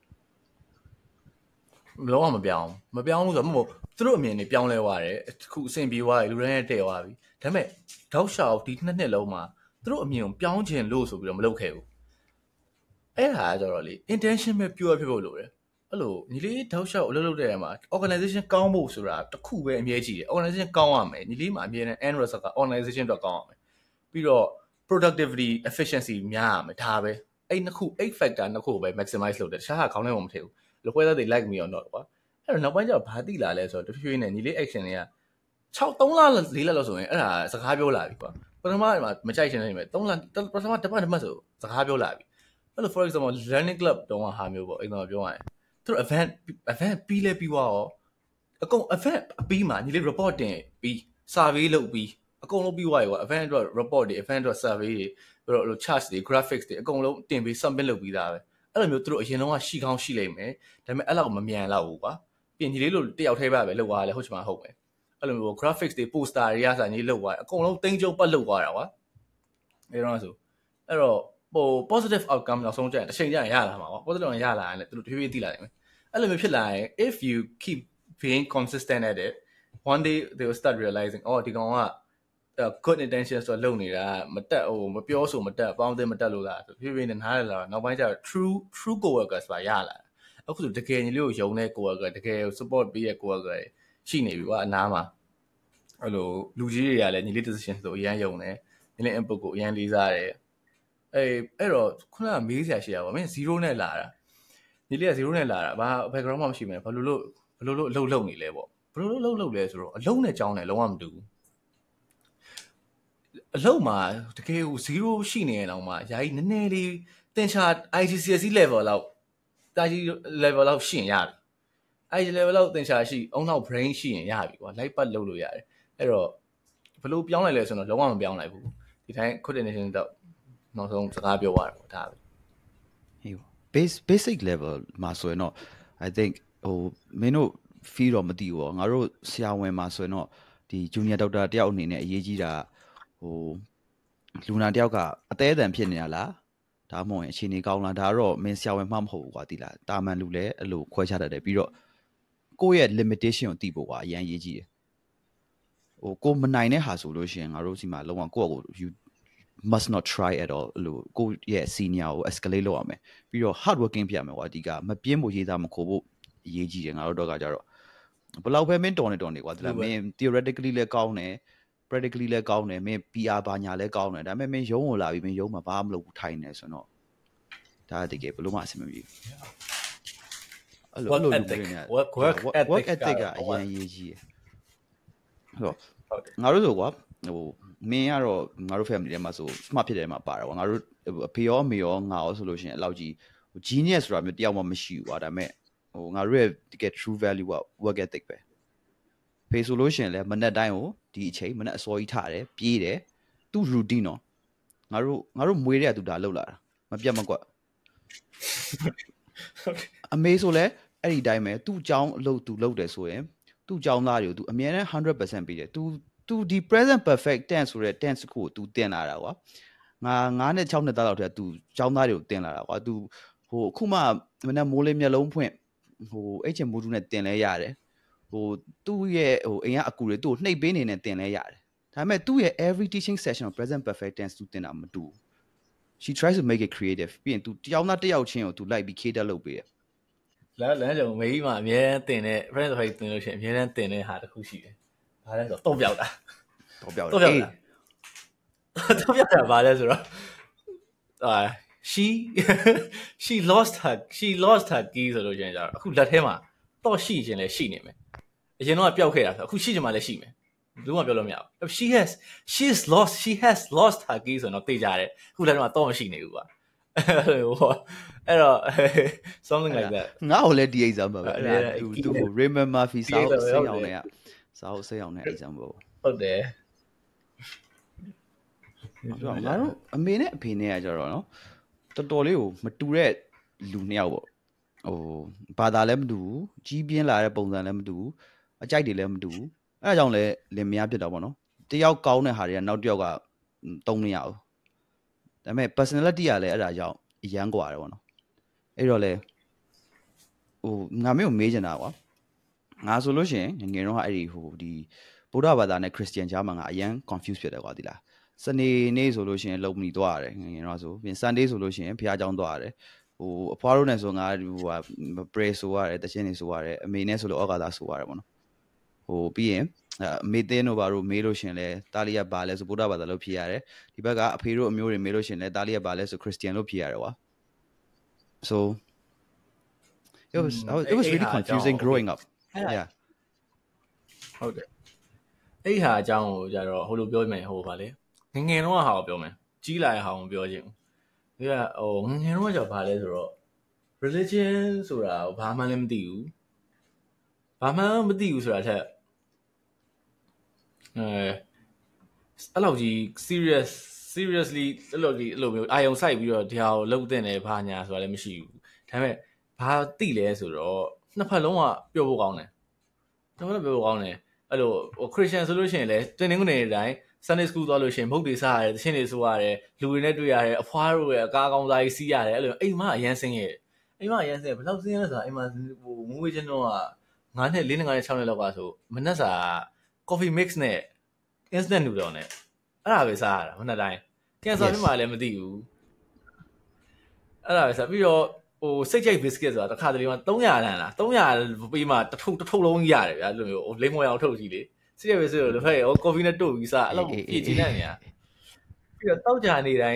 လုံးဝမပြောင်းလို့ဆိုတော့မဟုတ်သူတို့အမြင်တွေပြောင်းလဲသွားတယ်အခုအဆင်ပြေသွားတယ်လူတိုင်းနဲ့တည့်သွားပြီဒါပေမဲ့တောက်လျှောက်ဒီနှစ်လုံးမှာသူတို့အမြင်ကိုပြောင်းခြင်းလို့ဆိုပြီးတော့မလုပ်ခဲ့ဘူးအဲ့ဒါကကြတော့လေ intention ပဲ pure ဖြစ်ဖို့လိုတယ်အဲ့လိုညီလေးတောက်လျှောက်အလုပ်လုပ်တဲ့နေရာမှာ organization ကောင်းဖို့ဆိုတာတစ်ခုပဲအမြဲကြီးတယ် organization ကောင်းရမယ်ညီလေးမှာအမြဲတမ်း end result က organization တော့ကောင်းရမယ်ပြီးတော့ productivity efficiency များရမယ်ဒါပဲအဲ့နှစ်ခု 8 factor နှစ်ခုပဲ maximize လုပ်တယ်တခြားဟာခေါင်းထဲမှာမထည့်ဘူးလောခွဲသားတွေ like me or not ကွာအဲ့တော့နောက်ပိုင်းကျတော့ဘာတိလာလဲဆိုတော့တဖြည်းဖြည်းနဲ့ညီလေး action တွေက3လ4လလောက်ဆိုရင်အဲ့ဒါစကားပြောလာပြီကွာပထမမကြိုက်ချင်နေမယ်3လပထမတစ်ပတ်ဆိုစကားပြောလာပြီအဲ့လို for example learning club တုန်းကဟာမျိုးပေါ့အဲ့တော့ပြောရရင်သူတို့ event ပြီးလဲပြီးသွားရောအကုန် event ပြီးမှညီလေး report တင်ပြီး survey လုပ်ပြီးအကုန်လုံးပြီးသွားရော event အတွက် report တွေ event အတွက် survey တွေပြီးတော့ charts တွေ graphics တွေအကုန်လုံးတင်ပြီး submit လုပ်ပြီးသားပဲအဲ့လိုမျိုးသူတို့အရင်တော့ရှိကောင်းရှိလိမ့်မယ်ဒါပေမဲ့အဲ့လောက်မမြန်တော့ဘူးကွာပြင်ညီလေးလို့တယောက်ထဲပဲလုပ်သွားလဲဟုတ်ချင်မှဟုတ်မယ်အဲ့လိုမျိုး graphics တွေ poster တွေကစာညီလုပ်သွားအကုန်လုံးတင်းကျုပ်ပတ်လုပ်သွားတာကွာအဲ့တော့ဆိုအဲ့တော့ဟို positive outcome နောက်ဆုံးကျရင်တစ်ချိန်ကျရင်ရလာမှာကွာ positive ရလာရင်လည်းသူတို့ဖြည်းဖြည်းသိလာနိုင်မယ်အဲ့လိုမျိုးဖြစ်လာရင် if you keep being consistent at it one day they will start realizing အော်ဒီကောင်ကgood intentions ဆိုလုပ်နေတာမတက်ဟိုမပြောဆိုမတက်အပေါင်းအသင်းမတက်လို့လားဆိုဖြည်းဖြည်းနဲ့နားလည်လာနောက်ပိုင်းကျတော့ true coworkers ပါရလာအခုဆိုတကယ်ညီလေးကိုယုံတဲ့ coworker တကယ် support ပေးတဲ့ coworker ရှိနေပြီကွာအနားမှာအဲ့လိုလူကြီးတွေကလည်းညီလေး decision ဆိုအရန်ယုံတယ်ညီလေး input ကိုအရန်လေးစားတယ်အဲ့တော့ခုနကမေးစရာရှိတာပေါ့မင်း0နဲ့လာတာညီလေးက0နဲ့လာတာဘာ background မှမရှိမယ်ဘာလို့အလုပ်နေလဲပေါ့ဘလို့လုပ်လဲဆိုတော့အလုံးနဲ့ကြောင်းတယ်လုံးဝမတူဘူးအလုံးမှာတကယ်ကို0ရှိနေရင်တော့မှယာယီနည်းနည်းလေးတင်ချာ IGCSE level လောက်တာကြီး level လောက်ရှိရင်ရပြီIG level လောက်တင်ချာရှိအုံနောက် brain ရှိရင်ရပြီကွာ light ပတ်လုပ်လို့ရတယ်အဲ့တော့ဘလို့ပြောင်းလိုက်လဲဆိုတော့လုံးဝမပြောင်းလိုက်ဘူးဒီတိုင်း coordination တော့နောက်ဆုံးစကားပြောရတယ်ပေါ့ဒါပဲဟေး basic level မှာဆိုရင်တော့ I think ဟိုမင်းတို့ feel တော့မသိဘူးပေါ့ငါတို့ဆရာဝန်မှာဆိုရင်တော့ဒီ junior doctor တယောက်အနေနဲ့အရေးကြီးတာဟိုလူနာတယောက်ကအသေးအတန်ဖြစ်နေတာလားဒါမှမဟုတ်ရင်အခြေအနေကောင်းလားဒါတော့မင်းဆရာဝန်မှမဟုတ်ဘူးကွာသိလားတာမန်လူလည်းအဲ့လိုခွဲခြားတတ်တယ်ပြီးတော့ကိုယ့်ရဲ့ limitation ကိုသိဖို့ကွာအရင်ရေးကြည့်တယ်ဟိုကိုမနိုင်တဲ့ဟာဆိုလို့ရှိရင်ငါတို့စီမှာလုံးဝကိုယ့်ကို you must not try at all လို့ကိုယ့်ရဲ့ senior ကို escalate လုပ်ရမယ်ပြီးတော့ hard working ဖြစ်ရမယ်ကွာအဓိကမပြင်းဖို့ရေးသားမခိုးဖို့အရေးကြီးတယ်ငါတို့တော့ကကြတော့ဘယ်လောက်ပဲမင်းတော်နေကွာသိလားမင်း theoretically လည်းကောင်းတယ် practically လည်းကောင်းတယ်မင်း PR ဘာညာလည်းကောင်းတယ်ဒါပေမဲ့မင်းရုံးကိုလာပြီးမင်းရုံးမှာဘာမှမလုပ်ဘူးထိုင်နေဆိုတော့ဒါတကယ်ဘယ်လိုမှအဆင်မပြေဘူးအဲ့လိုလူတွေနဲ့ work ethic ကအရင်ရေးကြီးတယ်ဟုတ်ငါတို့ဆိုကွာဟိုမင်းကတော့ငါတို့ family ထဲမှာဆို smart ဖြစ်တယ်မှာပါတာကွာငါတို့အဖေရောမေရောငါရောဆိုလို့ရှိရင်အဲ့လောက်ကြီး genius ဆိုတာမျိုးတယောက်မှမရှိဘူးကွာဒါပေမဲ့ဟိုငါတို့ရဲ့တကယ် true value က work ethic ပဲဖေးဆိုလို့ရှိရင်လည်းမနက်တိုင်းကိုဒီအချိန်မနက်အစောကြီးထားတယ်ပြေးတယ်သူ့ routine နော်ငါတို့မွေးတဲ့သူဒါလောက်လာတာမပြတ်မကွက်အမေဆိုလဲအဲ့ဒီတိုင်းပဲသူ့အကြောင်းအလုပ်သူလုပ်တယ်ဆိုရင်သူ့အကြောင်းသားတွေကိုသူအမြဲတမ်း 100% ပေးတယ်သူဒီ present perfect tense ဆိုတဲ့ tense ကိုသူတင်လာတာကွာငါ9နဲ့6နှစ်သားလောက်တည်းသူအကြောင်းသားတွေကိုတင်လာတာကွာသူဟိုအခုမှမနက်မိုးလေးမျက်လုံးဖွင့်ဟိုအဲ့ချင်းမိုးတူးနဲ့တင်လဲရတယ်ဟိုသူ့ရဲ့ဟိုအိမ်ကအကူတွေသူ့ကိုနှိပ်ပေးနေနဲ့တင်လဲရတယ်ဒါပေမဲ့သူ့ရဲ့ every teaching session of present perfect tense သူတင်တာမတူ she tries to make it creative ပြီးရင် तू တယောက်တယောက်ချင်းကို तू လိုက်ပြီး cater လုပ်ပေးတယ်လမ်းကြုံမေးမှအများတန်းတင်တဲ့ friend ဆိုပြီးတင်လို့ရှိရင်အများတန်းတင်တဲ့ဟာတစ်ခုရှိတယ်ဘာလဲဆိုတော့တော့ပြောက်တာဘာလဲဆိုတော့she lost her key ဆိုလို့ကျရင်ကြတော့အခုလက်ထဲမှာတော့ရှိခြင်းလည်းရှိနေမယ်အရင်တော့ပျောက်ခဲ့တာဆိုအခုရှိခြင်းမှလည်းရှိမယ်ဘူးမှပြောလို့မရဘူး she has lost her key ဆိုတော့သိကြတယ်အခုလက်ထဲမှာတော့မရှိနေဘူးကွာအဲ့တော့ something like that ငါ့ကိုလည်းဒီ example ပဲအဲ့ဒါ तू Raymond Murphy စာအုပ်စိတ်အောင်နဲ့ example ဟုတ်တယ်ငါတို့အမေနဲ့အဖေနဲ့ကကြတော့နော်တော်တော်လေးကိုမတူတဲ့လူနှစ်ယောက်ပေါ့ဘာသာလည်းမတူဘူးကြီးပြင်းလာတဲ့ပုံစံလည်းမတူဘူးအကြိုက်တွေလည်းမတူဘူးအဲ့ဒါကြောင့်လည်းလင်မယားဖြစ်တော့ပေါ့နော်တယောက်ကောင်းတဲ့ဟာတွေကနောက်တစ်ယောက်ကသုံးမရဘူးဒါပေမဲ့ personality ကလည်းအဲ့ဒါကြောင့်အရန်กว่าတယ်ပေါ့နော်အဲ့တော့လေငါမင်းကိုမေးချင်တာကွာငါဆိုလို့ရှိရင်ငယ်တော့အဲ့ဒီဒီဗုဒ္ဓဘာသာနဲ့ခရစ်ယာန်ကြားမှာငါအရန် confuse ဖြစ်တယ်ကွာဒီလားစနေနေ့ဆိုလို့ရှိရင်လုံမီသွားရတယ်ငယ်တော့ဆိုပြီး Sunday ဆိုလို့ရှိရင်ဘုရားကျောင်းသွားရတယ်အဖွားတို့နဲ့ဆိုငါpray ဆိုရတယ်တခြင်းတွေဆိုရတယ်အမေနဲ့ဆိုလို့ဩဃာသာဆိုရတယ်ပေါ့နော်ပြီးရင်အမေတင်းတို့ဘာလို့မေးလို့ရှင်လဲတာလီကဘာလဲဆိုဗုဒ္ဓဘာသာလို့ဖြေရတယ်ဒီဘက်ကအဖေတို့အမျိုးတွေမေးလို့ရှင်လဲတာလီကဘာလဲဆိုခရစ်ယာန်လို့ဖြေရတယ်ကွာ so it was really confusing growing up yeah ဟုတ်တယ်အဲ့ဟာအကြောင်းကိုကြတော့ဟိုလိုပြောမယ်ဟိုဗာလေငယ်တော့ဟာကိုပြောမယ်ကြီးလာတဲ့ဟာကိုပြောခြင်းဒီကငယ်တော့ကြောက်ဗာလဲဆိုတော့ religion ဆိုတာဘာမှလည်းမသိဘူးဆိုတာထက်အဲ့လိုကြီး seriously အဲ့လိုမျိုးအာယုံစိုက်ပြီးတော့ဒီဟာကိုလှုပ်တဲ့နေဘာညာဆိုတာလည်းမရှိဘူးဒါပေမဲ့ဘာသိလဲဆိုတော့နှစ်ဖက်လုံးကပြောဖို့ကောင်းတယ်အဲ့လိုခရစ်ယာန်ဆိုလို့ရှိရင်လည်းတင်နေတိုင်း Sunday school သွားလို့ရှိရင်မဟုတ်တွေစားရတယ်တခြင်းတွေဆိုရတယ်လူတွေနဲ့တွေ့ရတယ်အဖွားတို့ရဲ့အကားကောင်းစားကြီးစီးရတယ်အဲ့လိုအိမ်မအရန်ဆင်းရဲ့ဘယ်လောက်ဆင်းရဲဆိုတာအိမ်မမွေးချင်းတော့9နှစ်4နှစ်5နှစ်6နှစ်လောက်ကဆိုမနက်စာ coffee mix နဲ့ instant noodle နဲ့အဲ့ဒါပဲစားရတာမနက်တိုင်းကန်ဆာဖြစ်မှလည်းမသိဘူးအဲ့ဒါပဲစားပြီးတော့စိတ်ကြိုက် biscuit ဆိုတာတစ်ခါတလေမှ300တန်းလား300ပေးမှတစ်ထုပ်လုံးရတယ်ဗျာအဲ့လိုမျိုးလိမ္မော်အောင်ထုတ်ကြည့်လေစိတ်ကြိုက် biscuit ကိုတစ်ဖက်ရော coffee နဲ့တို့ပြီးစားအဲ့လိုပြည့်ကျင်းနေညာပြီးတော့တောက်ကြနေတိုင်း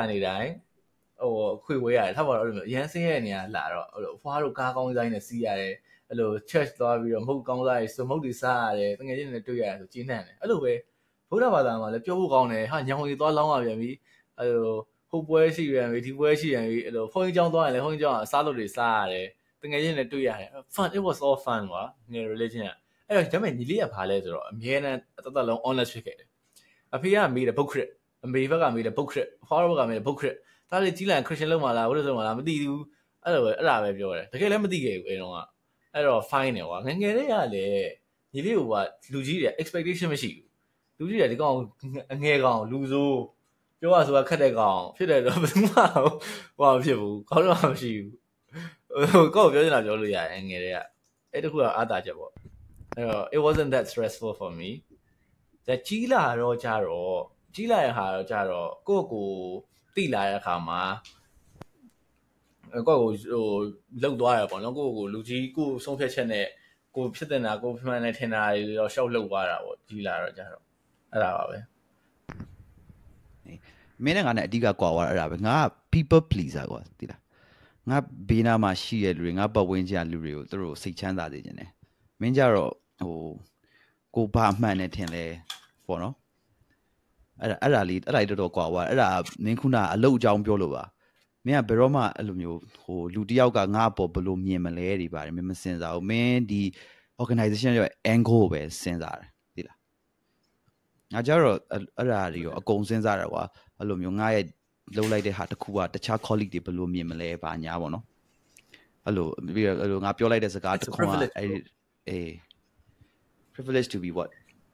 ခွေဝဲရတယ်ထားပါတော့အဲ့လိုမျိုးအရန်ဆင်းရဲနေရလာတော့အဲ့လိုအဖွားတို့ကားကောင်းဆိုင်နဲ့စီးရတယ်အဲ့လို church သွားပြီးတော့မဟုတ်ကောင်းစားရဆိုမဟုတ်တွေစားရတယ်တကယ်ချင်းနဲ့တွေ့ရတယ်ဆိုကျင်းနေတယ်အဲ့လိုပဲဗုဒ္ဓဘာသာမှာလည်းပြောဖို့ကောင်းတယ်ဟာညောင်ရီသွားလောင်းရပြန်ပြီအဲ့လိုဟုတ်ပွဲရှိပြန်ပြီဒီပွဲရှိပြန်ပြီအဲ့လိုဖုန်းကြီးကျောင်းသွားရင်လည်းဖုန်းကြီးကျောင်းအစားလုပ်တွေစားရတယ်တကယ်ချင်းနဲ့တွေ့ရတယ် fun it was all fun ကွာငယ် religion ကအဲ့တော့ဒါပေမဲ့ညီလေးကဘာလဲဆိုတော့အမြဲတမ်းတသက်လုံး honest ဖြစ်ခဲ့တယ်အဖေကမေးတယ် book crit အမေဘက်ကမေးတယ် book crit ဖားဘက်ကမေးတယ် book crit ဒါလေးကြီးလာ Christian လုံးမလားဘုရားဆုံးမလားမသိဘူးအဲ့ဒါပဲပြောတယ်တကယ်လည်းမသိခဲ့ဘူးအဲ့တော့အဲ့တော့ fine တယ်ကွာငငယ်လေးကလည်းညီလေးကလူကြီးတွေ expectation မရှိဘူးလူကြီးတွေဒီကောင်အငယ်ကောင်လူဆိုးပြောရဆိုတာခက်တဲ့ကောင်ဖြစ်တယ်တော့ဘယ်သူမှဟိုဖြစ်ဘူးကောင်းတော့မရှိဘူးကိုယ်ပြောနေတာပြောလို့ရတယ်ငယ်လေးကအဲ့တခုကအားသာချက်ပေါ့အဲ့တော့ it wasn't that stressful for me ဒါကြီးလာရတဲ့ဟာတော့ကြတော့ကိုတိလာတဲ့အခါမှာကိုလှုပ်သွားရပေါ့နော်ကိုလူကြီးကိုဆုံးဖြတ်ချက်နဲ့ကိုဖြစ်တဲ့နာကိုမှန်တယ်ထင်တာတွေတော့ရှောက်လှုပ်သွားတာပေါ့ကြီးလာတော့ကြတော့အဲ့ဒါပါပဲမင်းနဲ့ငါနဲ့အဓိကကွာသွားအဲ့ဒါပဲငါက people pleaser ကွာသိလားငါဘေးနားမှာရှိတဲ့လူတွေငါပတ်ဝန်းကျင်လူတွေကိုသူတို့စိတ်ချမ်းသာစေခြင်းတယ်မင်းကြတော့ကိုဘာမှန်တယ်ထင်လဲပေါ့နော်အဲ့ဒါလေးတော်တော်ကွာသွားအဲ့ဒါမင်းခုနအလုပ်အကြောင်းပြောလို့ပါမင်းကဘယ်တော့မှအဲ့လိုမျိုးလူတယောက်ကငါ့အပေါ်ဘယ်လိုမြင်မလဲဒီပါတယ်မင်းမစင်စားဘူးမင်းဒီ organization ရဲ့ angle ကိုပဲစဉ်းစားတယ်သိလားငါကြတော့အဲ့ဒါတွေရောအကုန်စဉ်းစားတယ်ကွာအဲ့လိုမျိုးငါရဲ့လုပ်လိုက်တဲ့ဟာတစ်ခုကတခြား colleague တွေဘယ်လိုမြင်မလဲဘာညာပေါ့နော်အဲ့လိုငါပြောလိုက်တဲ့စကားတစ်ခုကprivilege to be what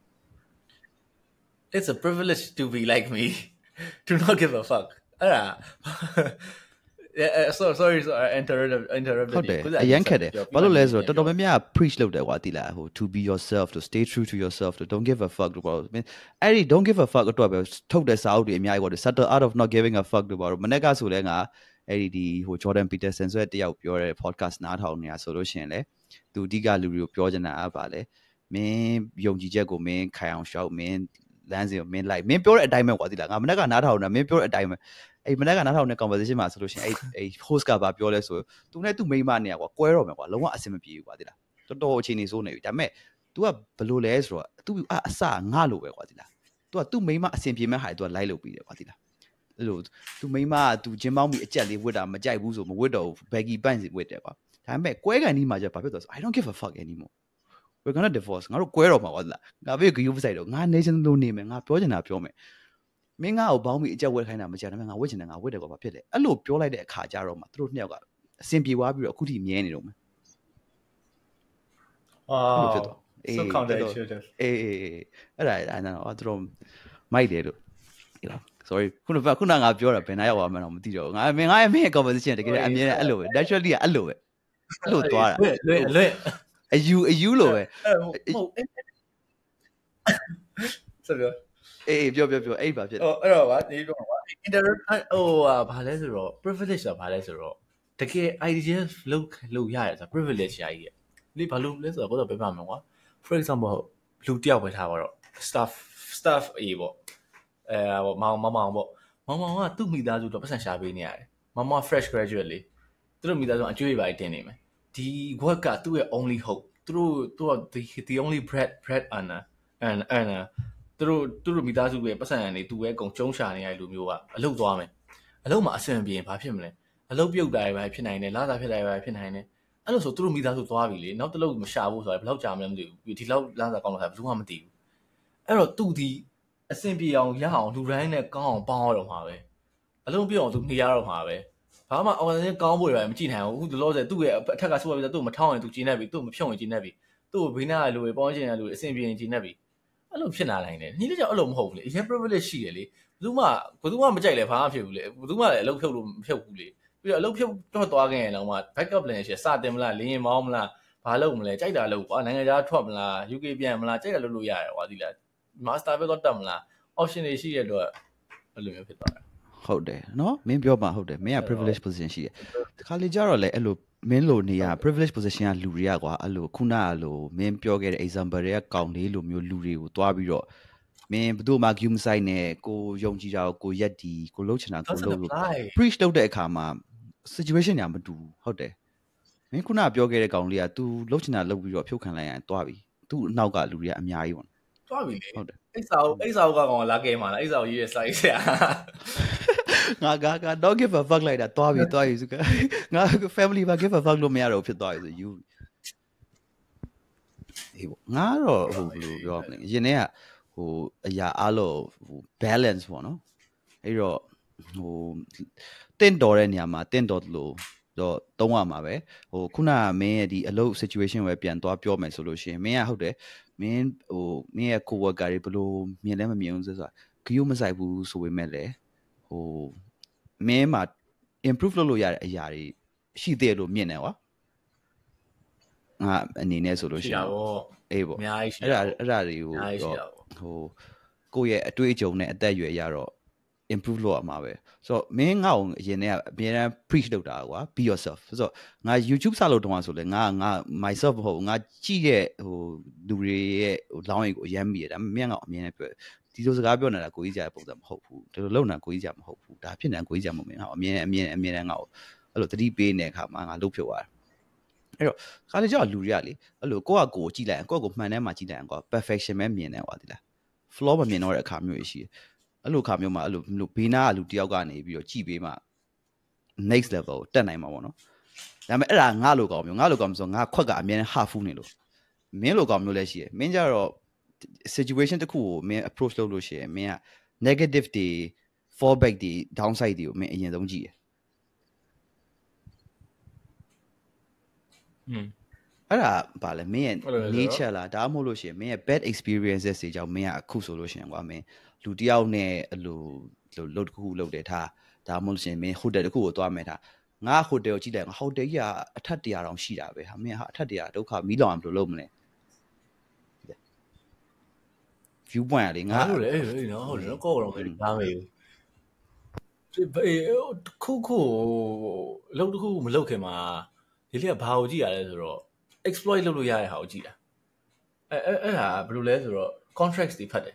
it's a privilege to be like me to not give a fuck အဲ့ဒါ sorry interrupted ဟုတ်တယ်အရင်ခက်တယ်ဘာလို့လဲဆိုတော့တော်တော်များများ preach လုပ်တယ်ကွာတိလားဟို to be yourself to stay true to yourself to don't give a fuck လို့ပြောအဲ့ဒီ don't give a fuck အတွက်ပဲထုတ်တဲ့စာအုပ်တွေအများကြီးပေါ့ subtle art of not giving a fuck လို့ပြောတော့မနေ့ကဆိုလဲငါအဲ့ဒီဟို Jordan Peterson ဆိုတဲ့တယောက်ပြောတဲ့ podcast နားထောင်နေတာဆိုလို့ရှိရင်လေသူအဓိကလူတွေကိုပြောချင်တာကပါလေမင်းယုံကြည်ချက်ကိုမင်းခိုင်အောင်ရှောက်မင်းလမ်းစဉ်ကိုမင်းလိုက်မင်းပြောတဲ့အတိုင်းပဲကွာတိလားငါမနေ့ကနားထောင်နေတာမင်းပြောတဲ့အတိုင်းပဲအဲ့မနေ့ကနားထောင်တဲ့ conversation မှာဆိုလို့ရှိရင်အဲ့ host ကပါပြောလဲဆိုသူနဲ့သူမိန်းမနေရကွာကွဲတော့မယ်ကွာလုံးဝအဆင်မပြေဘူးကွာတိလားတော်တော်အချိန်နေစိုးနေပြီဒါပေမဲ့ तू ကဘလို့လဲဆိုတော့ तू အစငါလိုပဲကွာတိလား तू ကသူ့မိန်းမအဆင်ပြေမဲ့ဟာ तू ကလိုက်လုပ်ပြီးတယ်ကွာတိလားအဲ့လို तू မိန်းမက तू ဂျင်းပေါင်းပြီးအကြက်လေးဝတ်တာမကြိုက်ဘူးဆိုမဝတ်တော့ဘူး baggy pants ဝတ်တယ်ကွာဒါပေမဲ့ကွဲကန်ဒီမှာကျဘာဖြစ်သွားဆို I don't give a fuck anymore we're gonna divorce ငါတို့ကွဲတော့မှာကွာတိလားငါဘေးဂယူးဆိုင်တော့ငါ nation လို့နေမယ်ငါပြောချင်တာပြောမယ်မင်းငါ့ကိုဘောင်းပြီးအကြက်ဝတ်ခိုင်းတာမကြဒါပေမဲ့ငါဝတ်ချင်တယ်ငါဝတ်တယ်ကွာဘာဖြစ်လဲအဲ့လိုပြောလိုက်တဲ့အခါကျတော့မှသူတို့နှစ်ယောက်ကအဆင်ပြေသွားပြီးတော့အခုထိမြဲနေတော့မယ်ဖြစ်တော့ so counterintuitive အဲ့ဒါသူတို့မိုက်တယ်လို့ sorry ခုနကငါပြောတာဘယ်နာရောက်သွားမှန်းတော့မသိတော့ဘူးငါရဲ့ conversation တကယ်အမြဲအဲ့လိုပဲ naturally အဲ့လိုပဲအဲ့လိုသွားတာလွတ်အယူလိုပဲဟုတ်ဆိုပြောပြောအဲ့ပါဖြစ်တယ်အဲ့တော့ဗာဒီတော့ဗာ interrupt ဘာလဲဆိုတော့ privilege ဆိုတာဘာလဲဆိုတော့တကယ် idea လုပ်ရရဆိုတာ privilege ရာကြီးလေဘာလို့လဲဆိုတော့ဘယ်မှာမလဲကွာ for example လူတယောက်ပဲထားပါတော့ staff အေးပေါ့မောင်ကသူ့မိသားစုတော့ပတ်စံရှာပေးနေရတယ်မောင် fresh graduate လေသူတို့မိသားစုအကျွေးပါတင်နေမယ်ဒီ work ကသူ့ရဲ့ only hope သူက the only bread earner and သူတို့မိသားစုရဲ့ပတ်စံကနေသူရဲ့အကုန်ကျုံးရှာနေရတဲ့လူမျိုးကအလုပ်သွားမယ်အလုပ်မှာအဆင်ပြေရင်ဘာဖြစ်မလဲအလုပ်ပြုတ်တာပဲဖြစ်နိုင်တယ်လာစားဖြစ်တာပဲဖြစ်နိုင်တယ်အဲ့လိုဆိုသူတို့မိသားစုသွားပြီလေနောက်တစ်လုပ်မရှာဘူးဆိုတော့ဘယ်လောက်ကြာမလဲမသိဘူးဒီလောက်လာစားကောင်းလာတာဘယ်သူမှမသိဘူးအဲ့တော့သူဒီအဆင်ပြေအောင်ရအောင်လူတိုင်းနဲ့ကောင်းအောင်ပေါင်းရတော့မှာပဲအလုံးပြည့်အောင်သူနေရတော့မှာပဲဘာမှ organization ကောင်းဖို့တွေပဲမကြည့်နိုင်ဘူးအခုလောဆယ်သူ့ရဲ့အထက်ကဆိုးပြီးတော့သူ့မထောင်းရင်သူကျင်းနေပြီသူ့မဖြုံရင်ကျင်းနေပြီသူ့ဘေးနားကလူတွေပေါင်းချင်တဲ့လူတွေအဆင်ပြေရင်ကျင်းနေပြီအဲ့လိုဖြစ်လာနိုင်တယ်ညီလေးကြောင့်အဲ့လိုမဟုတ်ဘူးလေအရင် privilege ရှိတယ်လေဘယ်သူမှမကြိုက်လဲဘာမှဖြစ်ဘူးလေဘယ်သူမှလည်းအလုပ်ဖြုတ်လို့မဖြုတ်ဘူးလေပြီးတော့အလုပ်ဖြုတ်တော့သွားခဲ့ရင်တော့မှ backup plan ရှိစတင်မလားလင်းရင်မောင်းမလားဘာလုပ်မလဲကြိုက်တာလုပ်ကွာနိုင်ငံခြားထွက်မလား UK ပြန်မလားကြိုက်တာလုပ်လို့ရတယ်ကွာဒီလား master ပဲတော့တက်မလား option တွေရှိရတော့အဲ့လိုမျိုးဖြစ်သွားတယ်ဟုတ်တယ်နော်မင်းပြောမှာဟုတ်တယ်မင်းက privilege position ရှိတယ်ဒီခါလေးကြတော့လေအဲ့လိုမင်းလိုနေရ privilege position ကလူတွေကကွာအဲ့လိုခုနကလိုမင်းပြောခဲ့တဲ့ example တွေကကောင်းလေးလိုမျိုးလူတွေကိုတွားပြီးတော့မင်းဘယ်သူမှ game site နဲ့ကိုယုံကြည်တာကိုရက်တီကိုလှုပ်ချင်တာကိုလှုပ်လို့ preach လုပ်တဲ့အခါမှာ situation ညာမတူဘူးဟုတ်တယ်မင်းခုနပြောခဲ့တဲ့ကောင်လေးက तू လှုပ်ချင်တာလှုပ်ပြီးတော့ဖြုတ်ခံလိုက်ရင်တွားပြီ तू အနောက်ကလူတွေကအများကြီးပေါ့တွားပြီလေဟုတ်တယ်အိစာအုပ်ကောင်လာခဲ့မှာလားအိစာအုပ်ရေးရစိုက်ဆရာငါ don't give a fuck လိုက်တာတွားပြီဆိုကငါ family ဘာ give a fuck လို့မရတော့ဖြစ်သွားပြီဆို you ဟေးငါတော့ဟိုဘယ်လိုပြောမလဲရင်ထဲကဟိုအရာအားလို့ဟို balance ပေါ့နော်အဲ့တော့ဟိုတင့်တော်တဲ့နေရာမှာတင့်တော်လို့တော့တုံးရမှာပဲဟိုခုနကမင်းရဲ့ဒီအလုပ် situation ပဲပြန်သွားပြောမယ်ဆိုလို့ရှိရင်မင်းကဟုတ်တယ်မင်းရဲ့ coworker တွေဘယ်လိုမြင်လဲမမြင်ဘူးဆိုတာဂယုမဆိုင်ဘူးဆိုပေမဲ့လည်းဟိုမင်းမှာ improve လုပ်လို့ရတဲ့အရာတွေရှိသေးတယ်လို့မြင်တယ်ကွာငါအနေနဲ့ဆိုလို့ရှိရင်အေးပေါ့အများကြီးရှိအဲ့ဒါတွေကိုဟိုကိုယ့်ရဲ့အတွေ့အကြုံနဲ့အသက်အရွယ်ရတော့ improve လုပ်ရမှာပဲဆိုတော့မင်းငါ့ကိုအရင်တည်းကအများအား preach လုပ်တာကွာ be yourself ဆိုတော့ငါ YouTube စလို့တုန်းကဆိုလဲငါ myself မဟုတ်ငါကြည့်တဲ့ဟိုလူတွေရဲ့ဟိုလောင်းရိပ်ကိုအယမ်းမိတယ်ဒါပေမဲ့မင်းကအမြင်နဲ့ပြောဒီလိုစကားပြောနေတာကိုကြီးကြတဲ့ပုံစံမဟုတ်ဘူးဒီလိုလုပ်နေတာကိုကြီးကြမဟုတ်ဘူးဒါဖြစ်နေတာကိုကြီးကြမဟုတ်မင်းငါအမြင်နဲ့ငါ့ကိုအဲ့လိုသတိပေးနေတဲ့အခါမှာငါလှုပ်ဖြုတ်သွားတယ်အဲ့တော့ခါလေကြောက်လူတွေကလေအဲ့လိုကိုယ့်အကိုကြည့်လိုက်ရင်ကိုယ့်ကိုမှန်ထဲမှာကြည့်လိုက်ရင်ကွာ perfection ပဲမြင်တယ်ကွာဒီလား flaw မမြင်တော့တဲ့အခါမျိုးရှိတယ်အဲ့လိုအခါမျိုးမှာအဲ့လိုဘေးနားကလူတယောက်ကနေပြီးတော့ကြည့်ပေးမှ next level ကိုတက်နိုင်မှာပေါ့နော်ဒါပေမဲ့အဲ့ဒါငါလိုကောင်မျိုးဆိုငါခွက်ကအမြဲတမ်း half နေလို့မင်းလိုကောင်မျိုးလည်းရှိတယ်မင်းကြတော့ situation တစ်ခုကိုမင်း approach လုပ်လို့ရှိရင်မင်းက negative တွေ fallback တွေ downside တွေကိုမင်းအရင်ဆုံးကြည့်ရအဲ့ဒါဗာလဲမင်းရဲ့ nature လားဒါမှမဟုတ်လို့ရှိရင်မင်းရဲ့ bad experiences တွေကြောင့်မင်းကအခုဆိုလို့ရှိရင်ကွာမင်းလူတယောက်နဲ့အဲ့လိုလုပ်တစ်ခုလုပ်တယ်ဒါမှမဟုတ်လို့ရှိရင်မင်းဟိုတယ်တစ်ခုကိုသွားမယ်ဒါငါဟိုတယ်ကိုကြည့်လိုက်ငါဟိုတယ်ကြီးကအထက်100တောင်ရှိတာပဲဟာမင်းဟာအထက်100ဒုက္ခမီးလောင်ဘယ်လိုလုပ်မလဲ view point อ่ะလေငါဟုတ်လေနော်ဟုတ်တယ်ကောက်တော့ဒါမေးခုလောက်တခုမလောက်ခင်မှာဒီလေးကဘာကိုကြည့်ရလဲဆိုတော့ exploit လုပ်လို့ရတဲ့ဟာကိုကြည့်တာအဲ့ဒါဘယ်လိုလဲဆိုတော့ contracts တွေဖတ်တယ်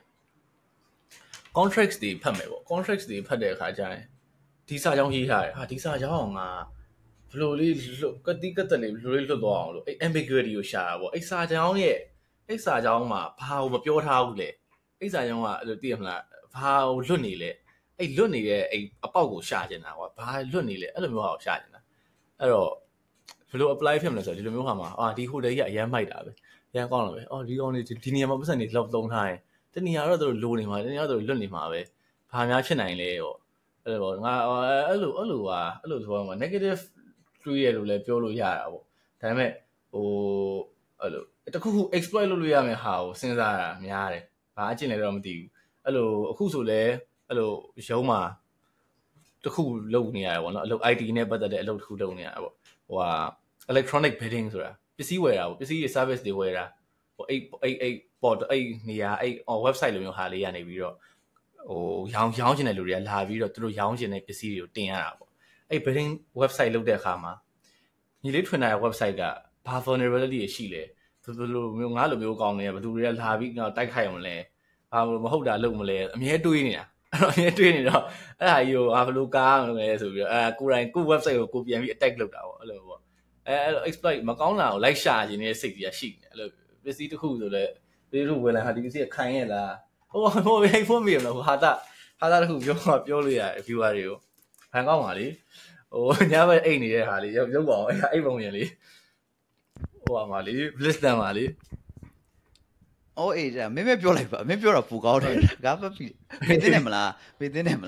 contracts တွေဖတ်မယ်ပေါ့ contracts တွေဖတ်တဲ့အခါကျရင်ဒီစာကြောင်းရေးထားတယ်ဟာဒီစာကြောင်းကဘယ်လိုလေးကတိကတက်လေးဘယ်လိုလေးလွတ်သွားအောင်လို့အဲ့ ambiguity ကိုရှာတာပေါ့အဲ့စာကြောင်းရဲ့အဲ့စာကြောင်းမှာဘာကိုမပြောထားဘူးလေအဲ့စာကြောင်းကအဲ့လိုသိရမလားဘာကိုလွတ်နေလဲအဲ့လွတ်နေတဲ့အဲ့အပေါက်ကိုရှာနေတာကွာဘာလွတ်နေလဲအဲ့လိုမျိုးဟာကိုရှာနေတာအဲ့တော့ဘယ်လို apply ဖြစ်မလဲဆိုတော့ဒီလိုမျိုးဟာမှာဒီ hotel ကြီးကအရမ်းမိုက်တာပဲအရမ်းကောင်းတယ်ပဲဒီကောင်နေဒီနေရာမှာပတ်စံနေလောက်သုံးထားရင်တနေရာတော့သူတို့လိုနေမှာတနေရာတော့သူတို့လွတ်နေမှာပဲဘာများဖြစ်နိုင်လဲပေါ့အဲ့လိုပေါ့ငါအဲ့လိုဆိုတော့ negative တွေ့ရလို့လည်းပြောလို့ရတာပေါ့ဒါပေမဲ့အဲ့လိုတခုခု exploit လုပ်လို့ရမယ်ဟာကိုစဉ်းစားတာများတယ်ဘာအကျင့်လဲတော့မသိဘူးအဲ့လိုအခုဆိုလဲအဲ့လိုရုံးမှာတခုလုပ်နေရတယ်ပေါ့နော်အလုပ် IT နဲ့ပတ်သက်တဲ့အလုပ်တခုလုပ်နေရတာပေါ့electronic bidding ဆိုတာပစ္စည်းဝယ်တာပေါ့ပစ္စည်းတွေ service တွေဝယ်တာအဲ့ပေါ်အဲ့နေရာအဲ့ website လိုမျိုးဟာလေးရနေပြီးတော့ရောင်းချင်တဲ့လူတွေကလာပြီးတော့သူတို့ရောင်းချင်တဲ့ပစ္စည်းတွေကိုတင်ရတာပေါ့အဲ့ bidding website လုပ်တဲ့အခါမှာညီလေးထွင်တဲ့ website ကဘာ vulnerability တွေရှိလဲဘယ်လိုမျိုးငါလိုမျိုးကောင်းနေရဘယ်သူတွေကလာပြီးတိုက်ခိုက်အောင်လဲဘာလို့မဟုတ်တာလုပ်မလဲအမြဲတွေးနေတာအဲ့တော့အမြဲတွေးနေတော့အဲ့ဟာကြီးကိုဘယ်လိုကားမလဲဆိုပြီးတော့ကိုယ်တိုင်ကို website ကိုပြန်ပြီး attack လုပ်တာပေါ့အဲ့လိုပေါ့အဲ့လို exploit မကောင်းတာကိုလိုက်ရှာခြင်းနဲ့စိတ်ကြီးရှိနေအဲ့လိုပစ္စည်းတစ်ခုဆိုလဲဒီလိုဝယ်လာဟာဒီပစ္စည်းကခိုင်းရလားဟိုဖုန်းမိရမလားဟာတာတစ်ခုပြောလို့ရတယ် viewer တွေကိုဖန်ကောင်းပါလေညဘက်အိတ်နေတဲ့ဟာလေးရုပ်ပါအောင်အဲ့ပုံရင်လေးပါလေ bliss တန်ပါလေအေးဒါမင်းပြောလိုက်ပါမင်းပြောတော့ပူကောင်းတယ်ငါမပြီမေးသိနေမလားဟုတ်မေးသိနေအဲ့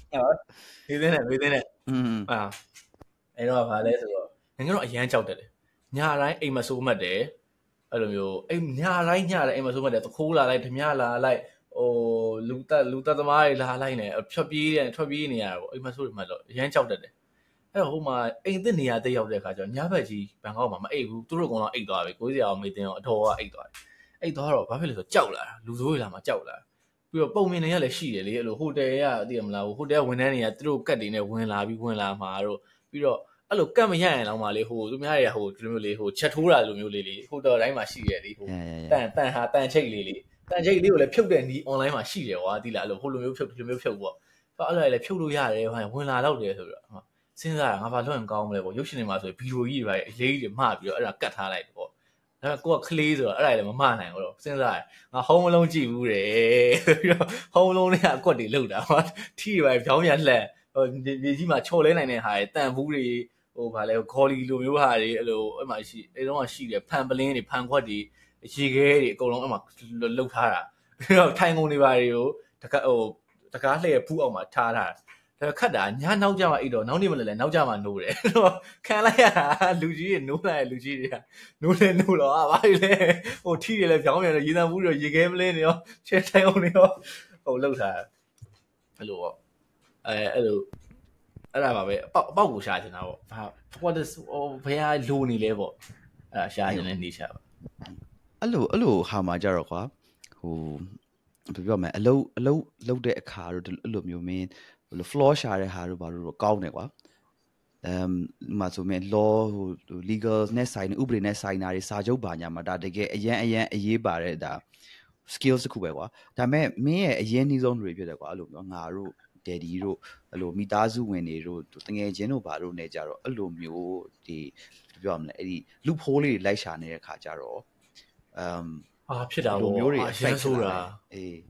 တော့ဗာလဲဆိုတော့ငါတို့အရန်ကြောက်တယ်လေညတိုင်းအိမ်မဆိုးမှတ်တယ်အဲ့လိုမျိုးအိမ်ညတိုင်းအိမ်မဆိုးမှတ်တယ်တခိုးလာလိုက်ဓမြလာလိုက်လူတက်သမားတွေလာလိုက်နေထွက်ပြေးနေရတာပေါ့အိမ်မဆိုးတွေမှတ်တော့အရန်ကြောက်တယ်အဲ့တော့ဟိုမှာအိမ်သစ်နေရာတက်ရောက်တဲ့အခါကျတော့ညဘက်ကြီးဘန်ကောက်မှာမအိပ်ဘူးသူတို့ကောင်တော့အိပ်သွားပြီကိုကြီးစရာအောင်မေးတင်တော့အတော်ကအိပ်သွားတယ်အိပ်သွားတော့ဘာဖြစ်လဲဆိုတော့ကြောက်လာတာလူဆိုးတွေလာမှကြောက်လာပြီးတော့ပုံမြင်တွေကလည်းရှိတယ်လေအဲ့လိုဟိုတယ်ကသိရမလားဟိုတယ်ဝန်ထမ်းတွေကသူတို့ကတ်တွေနဲ့ဝင်လာမှာတို့ပြီးတော့အဲ့လိုကတ်မရရင်တော့မှလေဟိုသူများတွေကဒီလိုမျိုးလေချက်ထိုးတာလိုမျိုးလေးဟိုတော့တိုင်းမှာရှိတယ်လေတန်ချိတ်လေးကိုလည်းဖြုတ်တဲ့နီး online မှာရှိတယ်ကွာသိလားအဲ့လိုဟိုလိုမျိုးဖြုတ်ဒီလိုမျိုးဖြုတ်ပေါ့အဲ့လိုလည်းဖြုတ်လို့ရတယ်ဝင်လာတော့တယ်ဆိုတော့စဉ်းစားတာငါဘာလုပ်ရင်ကောင်းမလဲပေါ့ရုပ်ရှင်တွေမှာဆိုဗီဒီယိုကြီးတွေအရေးကြီးတွေမှားပြီးတော့အဲ့ဒါကတ်ထားလိုက်ပေါ့ဒါပေမဲ့ကိုကကလေးဆိုတော့အဲ့ဒါလည်းမမှားနိုင်ဘူးတော့စဉ်းစားရငါဟုံးမလုံးကြည့်ဘူးတဲ့ပြီးတော့ဟုံးလုံးနဲ့အကွက်တွေလှုပ်တာဟောထီတွေပြောင်းပြန်လှက်မြေကြီးမှာချော်လဲနိုင်တဲ့ဟာတွေတန်ဘူးတွေဗာလဲခေါ်လီလိုမျိုးဟာတွေအဲ့လိုအဲ့မှာအဲ့တော့ရှိတယ်ဖန်ပလင်းတွေဖန်ခွက်တွေရေခဲတွေအကုန်လုံးအဲ့မှာလှုပ်ထားတာပြီးတော့ထိုင်ကုန်တွေပါတွေကိုတကားလှည့်ဖူးအောင်မှာထားတာဒါခတ်တာညနောက်ကြမှာအိတ်တော့နောက်နေ့မလဲနောက်ကြမှာနိုးတယ်တော့ခံလိုက်ရတာလူကြီးတွေနိုးလာတဲ့လူကြီးတွေကနိုးတော့ဘာလဲထီတွေလည်းပြောင်းပြန်တယ်ရေတံဘူးတွေရေခဲမလင်းတွေရောချဲထိုင်အောင်တွေရောလှုပ်ထားအဲ့လိုပေါ့အဲ့ဒါပါပဲအပေါက်ကိုရှာချင်တာပေါ့what is ဘယ်ဟာလိုနေလဲပေါ့အဲ့ဒါရှာချင်တဲ့နေရှာပါအဲ့လိုဟာမှာကြတော့ကွာဘယ်ပြောမလဲအလုံးလုပ်တဲ့အခါတို့အဲ့လိုမျိုးမင်းfloor ရှာတဲ့ဟာတို့ဘာလို့ကောင်းတယ်ကွာမှာဆိုမြဲ law legal နဲ့ဆိုင်ဥပဒေနဲ့ဆိုင်တာတွေစာချုပ်ပါညာမှာဒါတကယ်အရန်အရေးပါတဲ့ဒါ skills တစ်ခုပဲကွာဒါပေမဲ့မင်းရဲ့အရင်နှီးဆုံးတွေဖြစ်တယ်ကွာအဲ့လိုမျိုးငါတို့ daddy တို့အဲ့လိုမိသားစုဝင်တွေတို့တငယ်ချင်းတို့ဘာတို့နေကြတော့အဲ့လိုမျိုးဒီပြောရမလဲအဲ့ဒီ loophole လေးတွေလိုက်ရှာနေတဲ့ခါကြတော့ဖြစ်တာပေါ့မျိုးတွေအရန်ဆိုတာအေး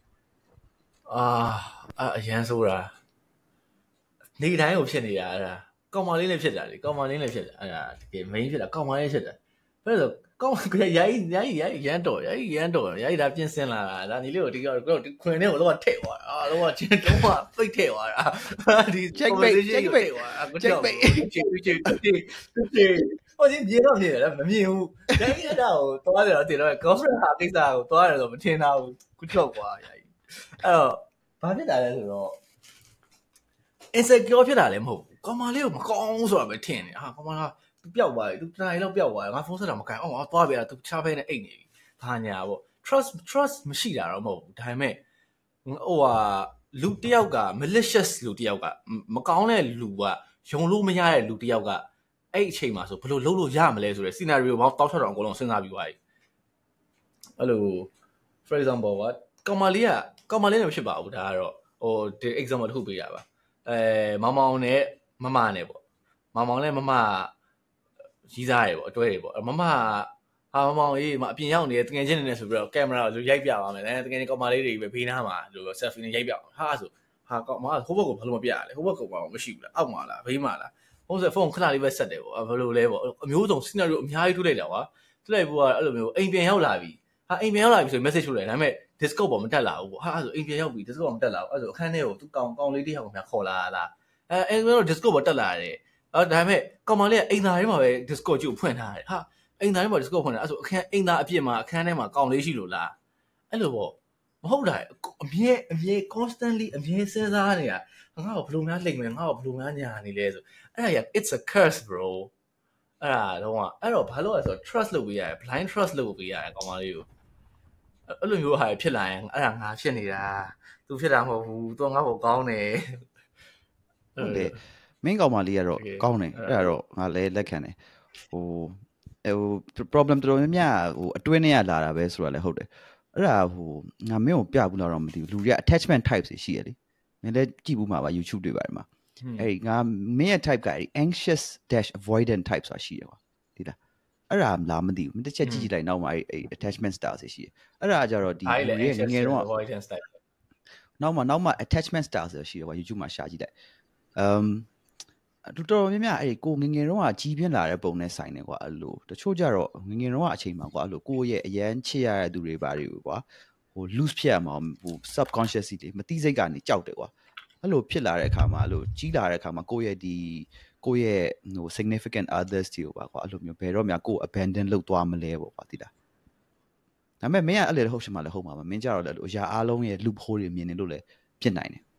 အရန်ဆိုတာနေတိုင်းကိုဖြစ်နေတာအဲ့ဒါကောင်မလေးနဲ့ဖြစ်တာလေကောင်မလေးနဲ့ဖြစ်တာအဲ့ဒါတကယ် main ဖြစ်တာကောင်မလေးဖြစ်တာဘယ်လိုကောင်ရိုင်းရန်တော်ရိုင်းဒါပြင်ဆင်လာတာဒါညီလေးကိုဒီခွင်ထဲကိုတော့ထည့်သွားတာတော့ချင်းတော့ပိတ်ထည့်သွားတာဒီ check back ဟိုချင်းမြေတော့မြေတယ်မမြင်ဘူးရိုင်းရတာကိုသွားတယ်တော့တင်တော့ girlfriend ဟာကိစ္စကိုသွားတယ်ဆိုမထင်တာဘူးခုကြောက်ကွာရိုင်းအဲ့တော့ဘာဖြစ်တာလဲဆိုတော့ insecure ဖြစ်တာလည်းမဟုတ်ဘူးကောင်မလေးကိုမကောင်းဆိုတာပဲထင်နေဟာကောင်မလားသူပျောက်သွားပြီသူတနိုင်လောက်ပျောက်သွားတယ်ငါဖုန်းဆက်တာမကန်အောင်ငါသွားပြတာသူချားဖဲနဲ့အိတ်နေပြီဘာညာပေါ့ trust မရှိတာတော့မဟုတ်ဘူးဒါပေမဲ့ဟိုဟာလူတယောက်က malicious လူတယောက်ကမကောင်းတဲ့လူကယုံလို့မရတဲ့လူတယောက်ကအဲ့အချိန်မှာဆိုဘယ်လိုလုပ်လို့ရမလဲဆိုတဲ့ scenario ဘောင်းတောက်ချတော့အကုန်လုံးစဉ်းစားပြီးသွားပြီအဲ့လို for example ကကောင်မလေးနဲ့မဖြစ်ပါဘူးဒါကတော့ဟိုဒီ example တစ်ခုပေးရပါမောင်မောင်နဲ့မမနဲ့ပေါ့မောင်မောင်နဲ့မမကြီးစားတယ်ပေါ့အတွဲတယ်ပေါ့မမဟာမောင်မောင်ကြီးမအပြင်ရောက်နေတယ်တကယ်ချင်းနေနေဆိုပြီးတော့ကင်မရာကိုရိုက်ပြပါမယ်တကယ်ချင်းကောင်မလေးတွေပဲဖေးနားမှာလို့ selfie နဲ့ရိုက်ပြအောင်ဟာဆိုဟာကောင်မဟိုဘက်ကိုဘာလို့မပြရလဲဟိုဘက်ကောင်မမရှိဘူးလားအောက်မှာလားဘေးမှာလားဟုတ်ဆိုဖုန်းခဏလေးပဲဆက်တယ်ပေါ့ဘယ်လိုလဲပေါ့အမျိုးစုံ scenario အများကြီးထုတ်လိုက်တာကွာထုတ်လိုက်ဖို့ကအဲ့လိုမျိုးအိမ်ပြန်ရောက်လာပြီဟာအိမ်ပြန်ရောက်လာပြီဆိုရင် message ထုတ်လိုက်ဒါပေမဲ့ Discord ပေါ်မတက်လာဘူးပေါ့ဟာအဲ့ဆိုအိမ်ပြန်ရောက်ပြီ Discord ပေါ်မတက်လာဘူးအဲ့ဆိုအခန်းထဲကိုသူကောင်လေးတစ်ယောက်ကိုများခေါ်လာလားအဲ့တော့ Discord ပေါ်တက်လာတယ်ဒါပေမဲ့ကောင်မလေးကအိမ်သားထဲမှာပဲ Discord ကြည့်ကိုဖွင့်ထားတယ်ဟာအိမ်သားထဲမှာ Discord ဖွင့်တယ်အဲ့ဆိုအခန်းအိမ်သားအပြစ်မှာအခန်းထဲမှာကောင်လေးရှိလို့လားအဲ့လိုပေါ့မဟုတ်တာအမြဲ constantly အမြဲစဉ်းစားနေတာငါ့ကိုဘယ်လိုများလိမ့်မယ်ငါ့ကိုဘယ်လိုများညာနေလဲဆိုအဲ့ဒါ it's a curse bro အဲ့ဒါတော့အဲ့တော့ဘာလို့လဲဆိုတော့ trust လုပ်ပေးရတယ် blind trust လုပ်ပေးရတယ်ကောင်မလေးကိုအဲ့လိုမျိုးဟာဖြစ်လာရင်အဲ့ဒါငါဖြစ်နေတာသူဖြစ်တာမဟုတ်ဘူးသူငါ့ကိုကောင်းတယ်ဟုတ်တယ်မင်းကောင်မလေးကတော့ကောင်းတယ်အဲ့ဒါတော့ငါလည်းလက်ခံတယ်ဟို problem တော်တော်များများဟိုအတွင်းထဲကလာတာပဲဆိုတာလည်းဟုတ်တယ်အဲ့ဒါဟိုငါမင်းကိုပြဘူးလားတော့မသိဘူးလူတွေက attachment types တွေရှိရလေမင်းလည်းကြည့်ဘူးမှာပါ YouTube တွေပါတယ်မှာအဲ့ဒီငါမင်းရဲ့ type ကအဲ့ anxious-avoidant type ဆိုတာရှိတယ်ကွာဒီလားအဲ့ဒါလားမသိဘူးမတစ်ချက်ကြည့်လိုက်နောက်မှာအဲ့ attachment style တွေရှိတယ်အဲ့ဒါကြတော့ဒီလူတွေငငယ်တော့နောက်မှာ attachment style ဆိုရှိတယ်ကွာ YouTube မှာရှာကြည့်လိုက်တော်တော်များများအဲ့ကိုငငယ်တော့ကြီးပြင်းလာတဲ့ပုံနဲ့ဆိုင်တယ်ကွာအဲ့လိုတချို့ကြတော့ငငယ်တော့အချိန်မှာကွာအဲ့လိုကိုယ့်ရဲ့အရန်ချစ်ရတဲ့သူတွေပါတွေကွာဟို loose ဖြစ်ရမှာဟို subconsciously တွေမသိစိတ်ကနေကြောက်တယ်ကွာအဲ့လိုဖြစ်လာတဲ့အခါမှာအဲ့လိုကြီးလာတဲ့အခါမှာကိုယ့်ရဲ့ဟို significant others တွေကိုပါကွာအဲ့လိုမျိုးဘယ်တော့မှကိုယ် abandon လုပ်သွားမလဲပေါ့ကွာသိလားဒါပေမဲ့မင်းကအဲ့လေဟုတ်ရှင်မလဲဟုတ်မှာမင်းကြတော့လည်းအရာအားလုံးရဲ့ loop hole တွေမြင်နေလို့လည်းဖြစ်နိုင်တယ်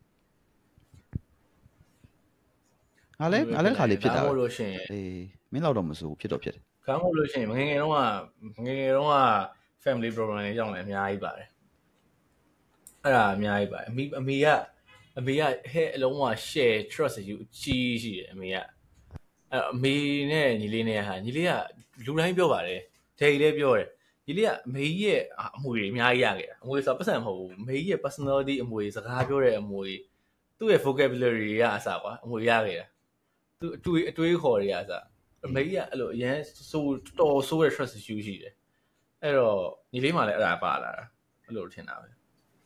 ငါလည်းခါလေးဖြစ်တာမဟုတ်လို့ရှိရင်အေးမင်းလောက်တော့မစိုးဖြစ်တော့ဖြစ်တယ်ခါမဟုတ်လို့ရှိရင်ငငယ်တော့က family problem တွေကြောင့်လည်းအများကြီးပါတယ်အဲ့ဒါအများကြီးပါတယ်အမေကဟဲ့အလုံးဝ share trust ယူအကြီးရှိတယ်အမေကအဲ့အမေနဲ့ညီလေးနဲ့ဟာညီလေးကလူတိုင်းပြောပါတယ်ဒေကြီးလည်းပြောတယ်ညီလေးကအမေကြီးရဲ့အမွေတွေအများကြီးရခဲ့တာအမွေဆိုပတ်စံမဟုတ်ဘူးအမေကြီးရဲ့ personality အမွေစကားပြောတဲ့အမွေသူ့ရဲ့ vocabulary တွေကအစကွာအမွေရခဲ့တာသူအတွေးခေါ်တွေကအစအမေကြီးကအဲ့လိုအရန်တော်ဆိုးတဲ့ trust issue ရှိတယ်အဲ့တော့ညီလေးမှလည်းအဲ့ဒါပါလာတာအဲ့လိုထင်တာပဲ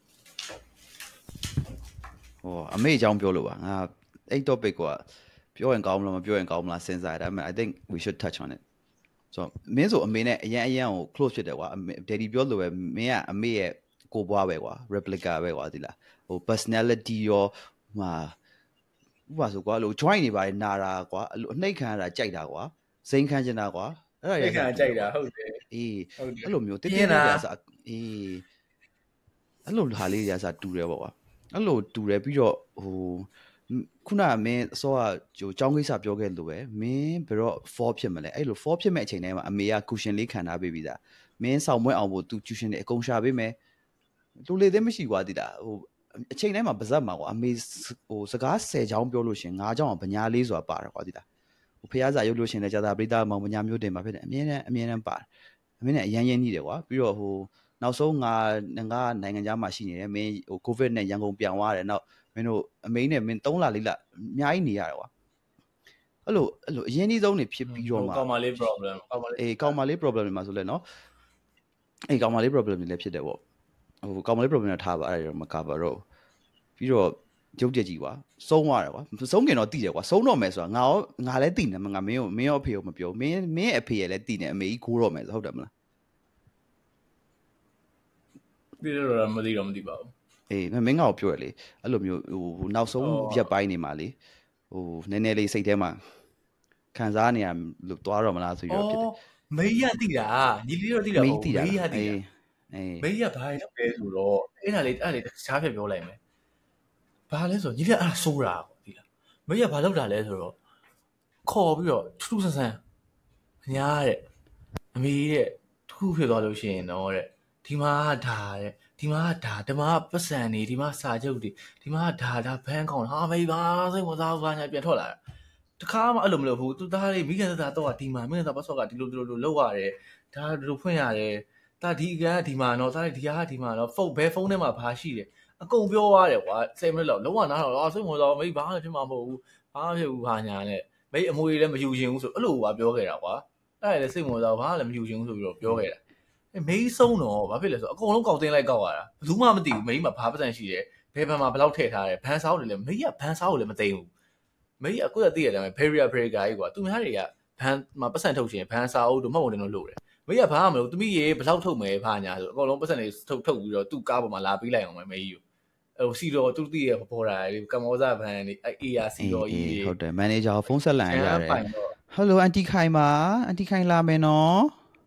ဟိုအမေအကြောင်းပြောလို့ပါငါအဲ့ topic ကပြောရင်ကောင်းမလားမပြောရင်ကောင်းမလားစဉ်းစားရတယ်ဒါပေမဲ့ I think we should touch on it ဆိုမင်းဆိုအမေနဲ့အရန်ကို close ဖြစ်တယ်ကွာ daddy ပြောလို့ပဲမင်းကအမေရဲ့ကိုပွားပဲကွာ replica ပဲကွာဒီလားဟို personality ရောဟိုဥပမာဆိုကွာလို့ join နေပါတယ်နာတာကွာအနှိတ်ခံရတာကြိုက်တာကွာစိန်ခံချင်တာကွာအဲ့ဒါရခံကြိုက်တာဟုတ်တယ်အေးအဲ့လိုမျိုးတင်းတင်းလေးရာစားအေးအဲ့လိုဟာလေးရာစားတူတယ်ပေါ့ကွာအဲ့လိုတူတယ်ပြီးတော့ဟိုခုနကမင်းအစောကဟိုចောင်းကိစ္စပြောခဲ့လို့ပဲမင်းဘယ်တော့ fall ဖြစ်မလဲအဲ့လို fall ဖြစ်မဲ့အချိန်တိုင်းမှာအမေက cushion လေးခံထားပေးပြီးသားမင်းဆောင်မွဲအောင်ဖို့ तू tuition လေးအကုန်ရှာပေးမယ်လူလေသေးမရှိကွာတိတာဟိုအချိန်တိုင်းမှာပါဇက်မှာကွာအမေဟိုစကား10ချောင်းပြောလို့ရှင်9ချောင်းကဗညာလေးဆိုတာပါတယ်ကွာတိတာဟိုဖះစာရုပ်လို့ရှင်လည်းကြာတာပရိသတ်မောင်ဗညာမျိုးတင်မှာဖြစ်တယ်အမြဲတမ်းပါတယ်အမေနဲ့အရန်ရင်းနေတယ်ကွာပြီးတော့ဟိုနောက်ဆုံးငါနိုင်ငံခြားမှာရှိနေတယ်မင်းဟို covid နဲ့ရန်ကုန်ပြန်သွားတယ်နောက်မင်းတို့အမေနဲ့မင်း3လ4လအများကြီးနေရတယ်ကွာအဲ့လိုအရင်ကြီးဆုံးနေဖြစ်ပြီးတော့မှကောင်မလေး problem ကောင်မလေး problem တွေမှာဆိုလဲနော်ကောင်မလေး problem တွေလည်းဖြစ်တယ်ပေါ့ဟိုကောင်မလေး problem တွေထားပါအဲ့ဒါတော့မကပါတော့ပြီးတော့ရုပ်တရက်ကြီးကွာဆုံးသွားတယ်ကွာဆုံးခင်တော့တည်တယ်ကွာဆုံးတော့မယ်ဆိုတာငါလည်းတည်နေမှာငါမင်းရောအဖေရောမပြောမင်းအဖေရလည်းတည်နေအမေကြီးကိုးတော့မယ်ဆိုဟုတ်တယ်မလားပြီးတော့မသိပါဘူးအေးမင်းငါ့ကိုပြောရလေအဲ့လိုမျိုးဟိုနောက်ဆုံးရက်ပိုင်းနေမှာလေဟိုနည်းနည်းလေးစိတ်ထဲမှာခံစားနေရလို့သွားတော့မလားဆိုပြီးတော့ဖြစ်တယ်မေးရသိတာညီလေးတော့သိတာမေးရသိတာမေးရဘာလုပ်လဲဆိုတော့အဲ့ဒါလေးတခြားဖြစ်ပြောလိုက်မယ်ဘာလဲဆိုညီလေးအဲ့ဒါစိုးတာသိလားမေးရဘာလုပ်တာလဲဆိုတော့ခေါ်ပြီးတော့ထူးထူးဆန်းဆန်းညာတဲ့အမေတဲ့တစ်ခုဖြစ်သွားလို့ရှိရင်တော့တဲ့ဒီမှာဒါတဲ့ဒီမှာဒါဒီမှာပတ်စံနေဒီမှာစာချုပ်တွေဒီမှာဒါဘန်းကောင်ဟာမေးပါစိတ်ဝင်စားဘာညာပြန်ထွက်လာတာတခါမှအဲ့လိုမလုပ်ဘူးသူသားလေးမိခင်သားတော့ဒီမှာမိခင်သားပတ်စော့ကဒီလိုလုပ်ရတယ်ဒါဒီလိုဖွင့်ရတယ်ဒါဒီကဒီမှာတော့သားလေးဒီဟာဒီမှာတော့ဖုန်းဘယ်ဖုန်းထဲမှာဘာရှိတယ်အကုန်ပြောရတယ်ကွာ10မိနစ်လောက်လုံးဝနားတော့စိတ်ဝင်စားမေးဘာမှဖြစ်မှာမဟုတ်ဘူးဘာမှဖြစ်ဘူးဟာညာနဲ့မေးအမွေလည်းမယူချင်ဘူးဆိုအဲ့လိုပါပြောခဲ့တာကွာအဲ့ဒါလည်းစိတ်ဝင်စားဘာလည်းမယူချင်ဘူးဆိုပြီးတော့ပြောခဲ့တာမေးဆုံးတော့ဘာဖြစ်လဲဆိုအကုန်လုံးကောက်တင်လိုက်ကောက်ရတာဘယ်သူမှမသိဘူးမေးမှာဘာပတ်စံရှိတယ်ဘယ်ဘန်မှာဘယ်လောက်ထည့်ထားတယ်ဘန်စားကိုလည်းမေးကဘန်စားကိုလည်းမသိဘူးမေးအခုကသိရတယ်ဖေရီယာကြီးကွာသူများတွေကဘန်မှာပတ်စံထုတ်ချင်ဘန်စားအုပ်တို့မှတ်ဝင်တယ်လို့လို့တယ်မေးကဘာမှမလုပ်သမီးရေဘယ်လောက်ထုတ်မယ်ဖာညာဆိုအကုန်လုံးပတ်စံတွေထုတ်ပြီးတော့သူ့ကားပေါ်မှာလာပေးလိုက်အောင်မေးကြီးဟိုစီတော့သူသိရပေါ်တာလေကမောဇဘန်နေ AR စီတော့ကြီးဟုတ်တယ်မန်နေဂျာဖုန်းဆက်လိုက်ရတယ်ဟယ်လိုအန်တီခိုင်ပါအန်တီခိုင်လာမယ်နော်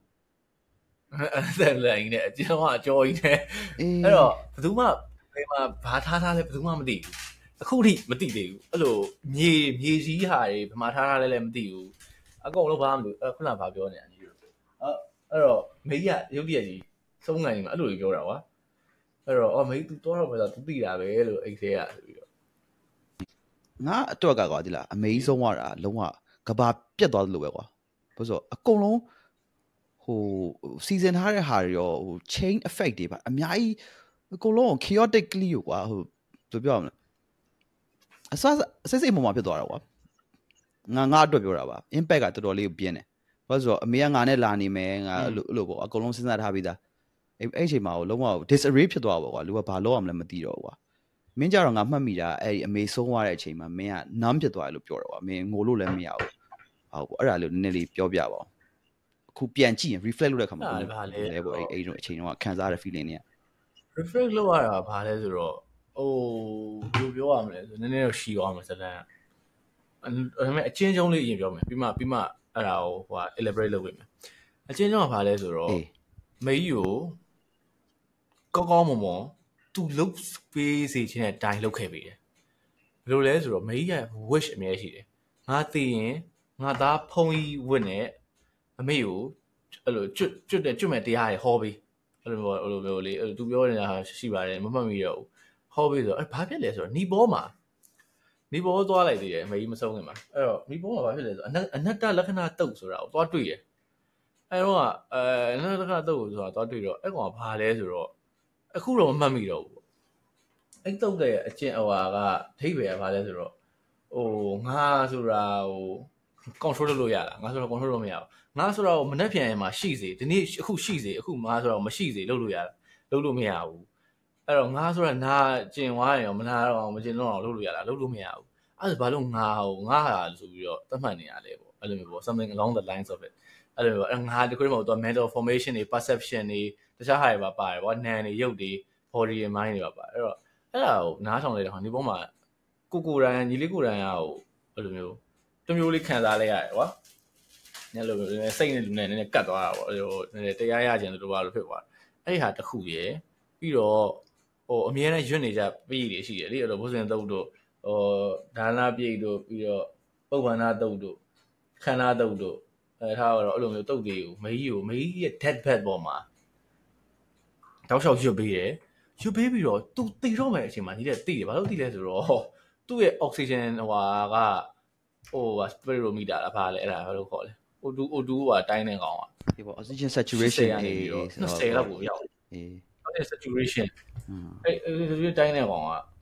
အဲ့ဒါလည်းအကျဉ်းကအကျော်ကြီးနဲ့အဲ့တော့ဘယ်သူမှဘယ်မှာဘာထားလဲဘယ်သူမှမသိဘူးအခုထိမသိသေးဘူးအဲ့လိုမြေစည်းဟာတွေဘယ်မှာထားလဲလည်းမသိဘူးအကုန်လုံးဘာမှမသိဘူးခုနကဘာပြောနေတာကြီးအဲ့တော့မေးရရုပ်တရက်ကြီးစုံးငိုင်းမှာအဲ့လိုပြောတာကွာအဲ့တော့မေး तू တော့ပဲဆို तू သိတာပဲလို့အိတ်သေးရဆိုပြီးတော့ငါအတွက်ကကွာဒီလားအမေကြီးဆုံးသွားတာလုံးဝကဘာပြတ်သွားတယ်လို့ပဲကွာဘာလို့ဆိုအကုန်လုံးဟို season ထားတဲ့ဟာတွေရောဟို chain effect တွေပါအများကြီးအကုန်လုံး chaotically ကိုကွာဟိုဘယ်ပြောရမလဲအစိတ်မှဖြစ်သွားတာကွာငါအတွက်ပြောတာပါ impact ကတော်တော်လေးပြင်းတယ်ဘာလို့ဆိုအမေကငါနဲ့လာနေမယ်ငါအဲ့လိုပေါ့အကုန်လုံးစဉ်းစားထားပြီးသားအဲ့ချိန်မှာလုံးဝ disarray ဖြစ်သွားပါကွာလူကဘာလုပ်ရမလဲမသိတော့ဘူးကွာမင်းကြတော့ငါမှတ်မိတာအဲ့ဒီအမေဆုံးသွားတဲ့အချိန်မှာမင်းက numb ဖြစ်သွားတယ်လို့ပြောတော့ကွာမင်းငိုလို့လည်းမရဘူးဟုတ်ပေါ့အဲ့ဒါလို့နည်းနည်းလေးပြောပြပါဦးအခုပြန်ကြည့်ရင် reflect လုပ်တဲ့ခါမှာဘာလဲပေါ့အဲ့အချိန်တော့ခံစားရတဲ့ feeling တွေက reflect လုပ်ရတာဘာလဲဆိုတော့ဟိုဘယ်လိုပြောရမလဲဆိုနည်းနည်းတော့ရှည်သွားမှာစတဲ့ဒါပေမဲ့အချင်းချင်းလေးအရင်ပြောမယ်ပြီးမှအဲ့ဒါကိုဟို elaborate လုပ်ပေးမယ်အချင်းချင်းကဘာလဲဆိုတော့မေကြီးကိုကောင်းမွန်သူလုတ်ပေးစေခြင်းတဲ့အတိုင်းလုပ်ခဲ့ပေးတယ်ဘယ်လိုလဲဆိုတော့မေကြီးက wish အများကြီးရှိတယ်ငါသိရင်ငါသားဖုံးကြီးဝတ်နဲ့အမေကိုအဲ့လိုကျွတ်မဲ့တရားရဟောပေးအဲ့လိုမျိုးလေသူပြောနေတာရှိပါတယ်မမှတ်မိတော့ဘူးဟောပေးဆိုတော့အဲ့ဘာဖြစ်လဲဆိုတော့နီဘောသွားလိုက်သေးတယ်အမေကြီးမဆုံးခင်မှာအဲ့တော့နီဘောကဘာဖြစ်လဲဆိုတော့အနတ္တလက္ခဏာတုတ်ဆိုတာကိုသွားတွေ့တယ်အဲ့တော့အနတ္တလက္ခဏာတုတ်ဆိုတာသွားတွေ့တော့အဲ့ကောင်ကဘာလဲဆိုတော့အခုတော့မမှတ်မိတော့ဘူးအဲ့တုတ်တဲ့အကျင့်အဝါကဒိဗေကဘာလဲဆိုတော့ဟိုငါဆိုတာဟို control လုပ်လို့ရတာငါဆိုတော့ control လုပ်မရဘူးငါဆိုတော့မနှက်ပြန်ရင်မှရှိစေဒီနေ့အခုရှိစေအခုငါဆိုတော့မရှိစေလုပ်လို့ရတာလုပ်လို့မရဘူးအဲ့တော့ငါဆိုတော့နာကျင်သွားရင်ရောမနာတော့မကျင်တော့လုပ်လို့ရတာလုပ်လို့မရဘူးအဲ့ဒါဘာလို့ငါဟာဆိုပြီးတော့သတ်မှတ်နေရလဲပေါ့အဲ့လိုမျိုးပေါ့ something along the lines of it အဲ့လိုမျိုးငါဒီကွေးမှာတော့ mental formation တွေ perception တွေတခြားဟာတွေပါပါတယ်ပေါ့နာမ်တွေရုပ်တွေ body တွေ mind တွေပါပါတယ်အဲ့တော့အဲ့ဒါကိုနားထောင်လိုက်တဲ့ခါဒီပေါ်မှာကိုယ်တိုင်ညီလေးကိုယ်တိုင်ကဟိုအဲ့လိုမျိုးတမျိုးလေးခံစားလိုက်ရတယ်ကွာညလိုမျိုးစိတ်နဲ့လူနဲ့နည်းနည်းကတ်သွားတာပေါ့ဟိုနည်းနည်းတရားရခြင်းတို့ဘာလို့ဖြစ်သွားအဲ့ဒီဟာတစ်ခုရယ်ပြီးတော့ဟိုအမြဲတမ်းရွတ်နေကြပြည်တွေရှိတယ်လေအဲ့လိုဘုဇင်တုတ်တို့ဟိုဒါနပြည့်တို့ပြီးတော့ပုပ္ပန္နတုတ်တို့ခန္ဓာတုတ်တို့ထားတော့အဲ့လိုမျိုးတုတ်တွေကိုမေကြီးရဲ့ dead bed ပေါ်မှာတောက်လျှောက်ရွတ်ပေးတယ်ရွတ်ပေးပြီးတော့သူတည်တော့မယ်အချိန်မှာညီတဲ့တည်တယ်ဘာလို့တည်လဲဆိုတော့သူ့ရဲ့ oxygen ဟိုကဟို spirometer လားဘာလဲအဲ့ဒါဘာလို့ခေါ်လဲ O2 ကတိုင်းနေကောင်อ่ะဒီပေါ့ oxygen saturation နေပြီးတော့20လောက်ကိုရောက်ဟုတ်တယ် saturation အဲ့တိုင်းနေကောင်อ่ะ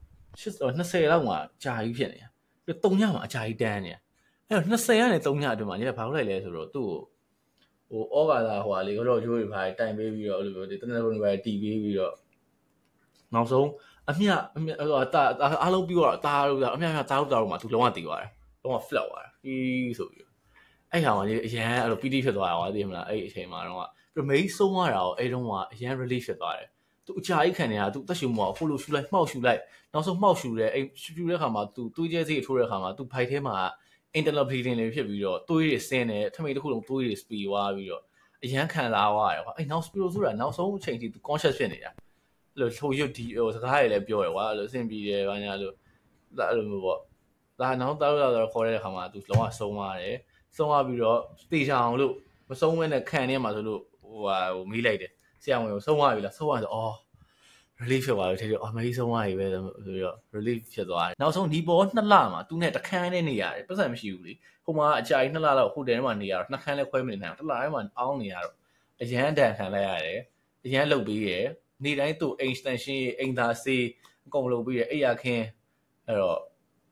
20လောက်မှာကြာကြီးဖြစ်နေတာပြီးတော့3ညမှာအကြာကြီးတန်းနေအဲ့တော့20ကနေ3ညအတွင်းမှာညီကဘာလုပ်လိုက်လဲဆိုတော့သူ့ကိုဟိုဩဃာသာဟိုဟာလေကတော့ရိုးတွေဘာတိုင်ပေးပြီးတော့အဲ့လိုမျိုးတနက်ကုန်တွေဘာတီးပေးပြီးတော့နောက်ဆုံးအမြဟိုတာအားလုံးပြီးတော့တာလို့အမြတာလို့မှာသူလုံးဝတည်သွားတယ်လုံးဝ flat သွားတယ်ပြီးဆိုပြီးအဲ့ဟာမှာအရန်အဲ့လို PD ဖြစ်သွားတာကွာသိမလားအဲ့အချိန်မှာတော့ပြီးမေးဆုံးသွားတာကိုအဲ့တုန်းကအရန် relief ဖြစ်သွားတယ်သူအကြာကြီးခံနေတာသူတက်ရှူမောဟိုလိုရှူလိုက်မှောက်ရှူလိုက်နောက်ဆုံးမှောက်ရှူတယ်အဲ့ရှူတဲ့ခါမှာသူသွေးကျဲစိတ်ထိုးတဲ့ခါမှာသူဖိုက်ထဲမှာ internal bleeding တွေဖြစ်ပြီးတော့သွေးတွေဆင်းတယ်ထမိတ်တစ်ခုလုံးသွေးတွေ speed သွားပြီးတော့အရန်ခံစားသွားတယ်ကွာအဲ့နောက် spiral ဆိုတာနောက်ဆုံးအချိန်ထိသူ conscious ဖြစ်နေတာအဲ့လိုထိုးရွတ်ဒီဟိုစကားတွေလည်းပြောတယ်ကွာအဲ့လိုအဆင်ပြေတယ်ဘာညာလို့အဲ့လိုမျိုးပေါ့ဒါနောက်တော့ခေါ်တဲ့ခါမှာသူလုံးဝဆုံးသွားတယ်ဆုံးသွားပြီးတော့တေချာအောင်လို့မဆုံးမဲနဲ့ခံနေမှာဆိုလို့ဟိုမီးလိုက်တယ်ဆရာဝန်ကိုဆုံးသွားပြီလားဆုံးသွားဆိုအော် relief ဖြစ်သွားတယ်ထဲအော်မီးဆုံးသွားပြီပဲဆိုပြီးတော့ relief ဖြစ်သွားတယ်နောက်ဆုံးဒီပေါ်2လမှာသူနဲ့တခန်းနဲ့နေရတယ်ပတ်စံမရှိဘူးလေဟိုမှာအကြာကြီး2လလောက်ဟိုတယ်ထဲမှာနေရတော့2ခန်းလဲခွဲမနေနိုင်ဘူးတစ်လထဲမှာအောင်းနေရတော့အရန်တန်ခံလိုက်ရတယ်အရန်လုပ်ပြီးရနေတိုင်းသူ့ extension အိမ်သာစေးအကုန်လုပ်ပြီးရအိယာခင်းအဲ့တော့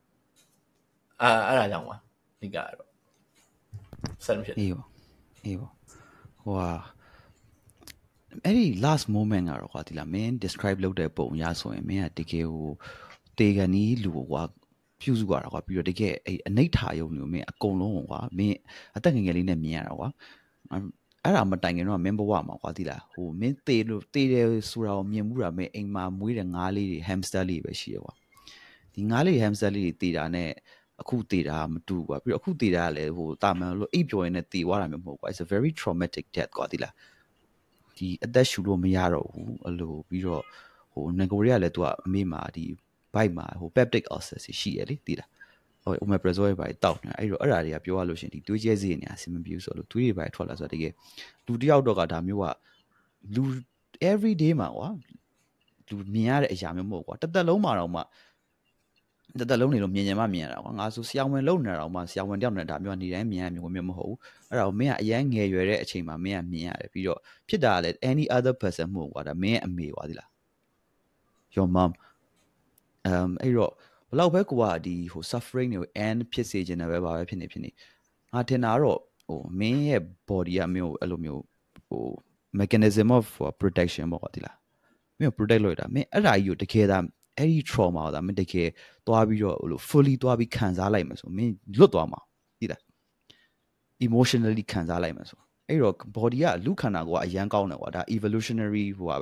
အဲ့ဒါကြောင့်ပါဒီကတော့ဆက်ဖြစ်အေးပါဟိုဟာအဲ့ဒီ last moment ကတော့ကွာဒီလားမင်း describe လုပ်တဲ့ပုံရဆိုရင်မင်းကတကယ်ဟိုတေကန်ကြီးလူကွာပြုစုရတာကွာပြီးတော့တကယ်အဲ့အနိဋ္ဌာယုံမျိုးမင်းအကုန်လုံးကွာမင်းအသက်ငယ်ငယ်လေးနဲ့မြင်ရတာကွာအဲ့ဒါမတိုင်ခင်တော့မင်းဘဝမှာကွာဒီလားဟိုမင်းတေတယ်ဆိုတာကိုမြင်မှုတာမင်းအိမ်မှာမွေးတဲ့ငါးလေးတွေ hamster လေးပဲရှိရကွာဒီငါးလေး hamster လေးတွေတေတာနဲ့အခုတေတာမတူကွာပြီးတော့အခုတေတာကလည်းဟိုတာမန်လို့အိပ်ပျော်ရင်းနဲ့တေသွားတာမျိုးမဟုတ်ကွာ it's a very traumatic death ကွာဒီလားဒီအသက်ရှူလို့မရတော့ဘူးအဲ့လိုပြီးတော့ဟိုငကိုတွေကလည်းသူကအမေမှာဒီ bite မှာဟို peptic ulcer ရှိရလေသိလားဟို omeprazole တွေပါတောက်နေအဲ့တော့အဲ့ဒါတွေကပြောရလို့ရှင်ဒီသွေးကျဲစေးနေအဆင်မပြေဘူးဆိုတော့သွေးတွေပါထွက်လာဆိုတော့တကယ်လူတယောက်တော့ကဒါမျိုးကလူ every day မှာကွာလူမြင်ရတဲ့အရာမျိုးမဟုတ်ကွာတစ်သက်လုံးမှာတော့မှတစ်သက်လုံးနေလို့မြင်မှမြင်ရတာကွာငါဆိုဆရာဝန်လုံနေတာတော့မှဆရာဝန်တယောက်နဲ့ဒါမျိုးကနေတိုင်းမြင်ရမျိုးမျိုးမဟုတ်ဘူးအဲ့ဒါကိုမင်းကအရန်ငယ်ရွယ်တဲ့အချိန်မှာမင်းကမြင်ရတယ်ပြီးတော့ဖြစ်တာကလည်း any other person မဟုတ်ကွာဒါမင်းရဲ့အမေကွာဒီလား your mom အဲ့တော့ဘလောက်ပဲကိုကဒီဟို suffering တွေကို end ဖြစ်စေခြင်းနဲ့ပဲပါပဲဖြစ်နေငါထင်တာတော့ဟိုမင်းရဲ့ body ကမင်းကိုအဲ့လိုမျိုးဟို mechanism of protection ပေါ့ကွာဒီလားမင်းကို protect လုပ်ရတာမင်းအဲ့ဒါကြီးကိုတကယ်ဒါအဲ့ဒီ trauma ကိုဒါမင်းတကယ်သွားပြီးတော့ဟိုလို fully သွားပြီးခံစားလိုက်မှာဆိုမင်းလွတ်သွားမှာသိလား emotionally ခံစားလိုက်မှာဆိုအဲ့တော့ body ကလူခန္ဓာကိုကအရန်ကောင်းတယ်ကွာဒါ evolutionary ဟိုပါပဲ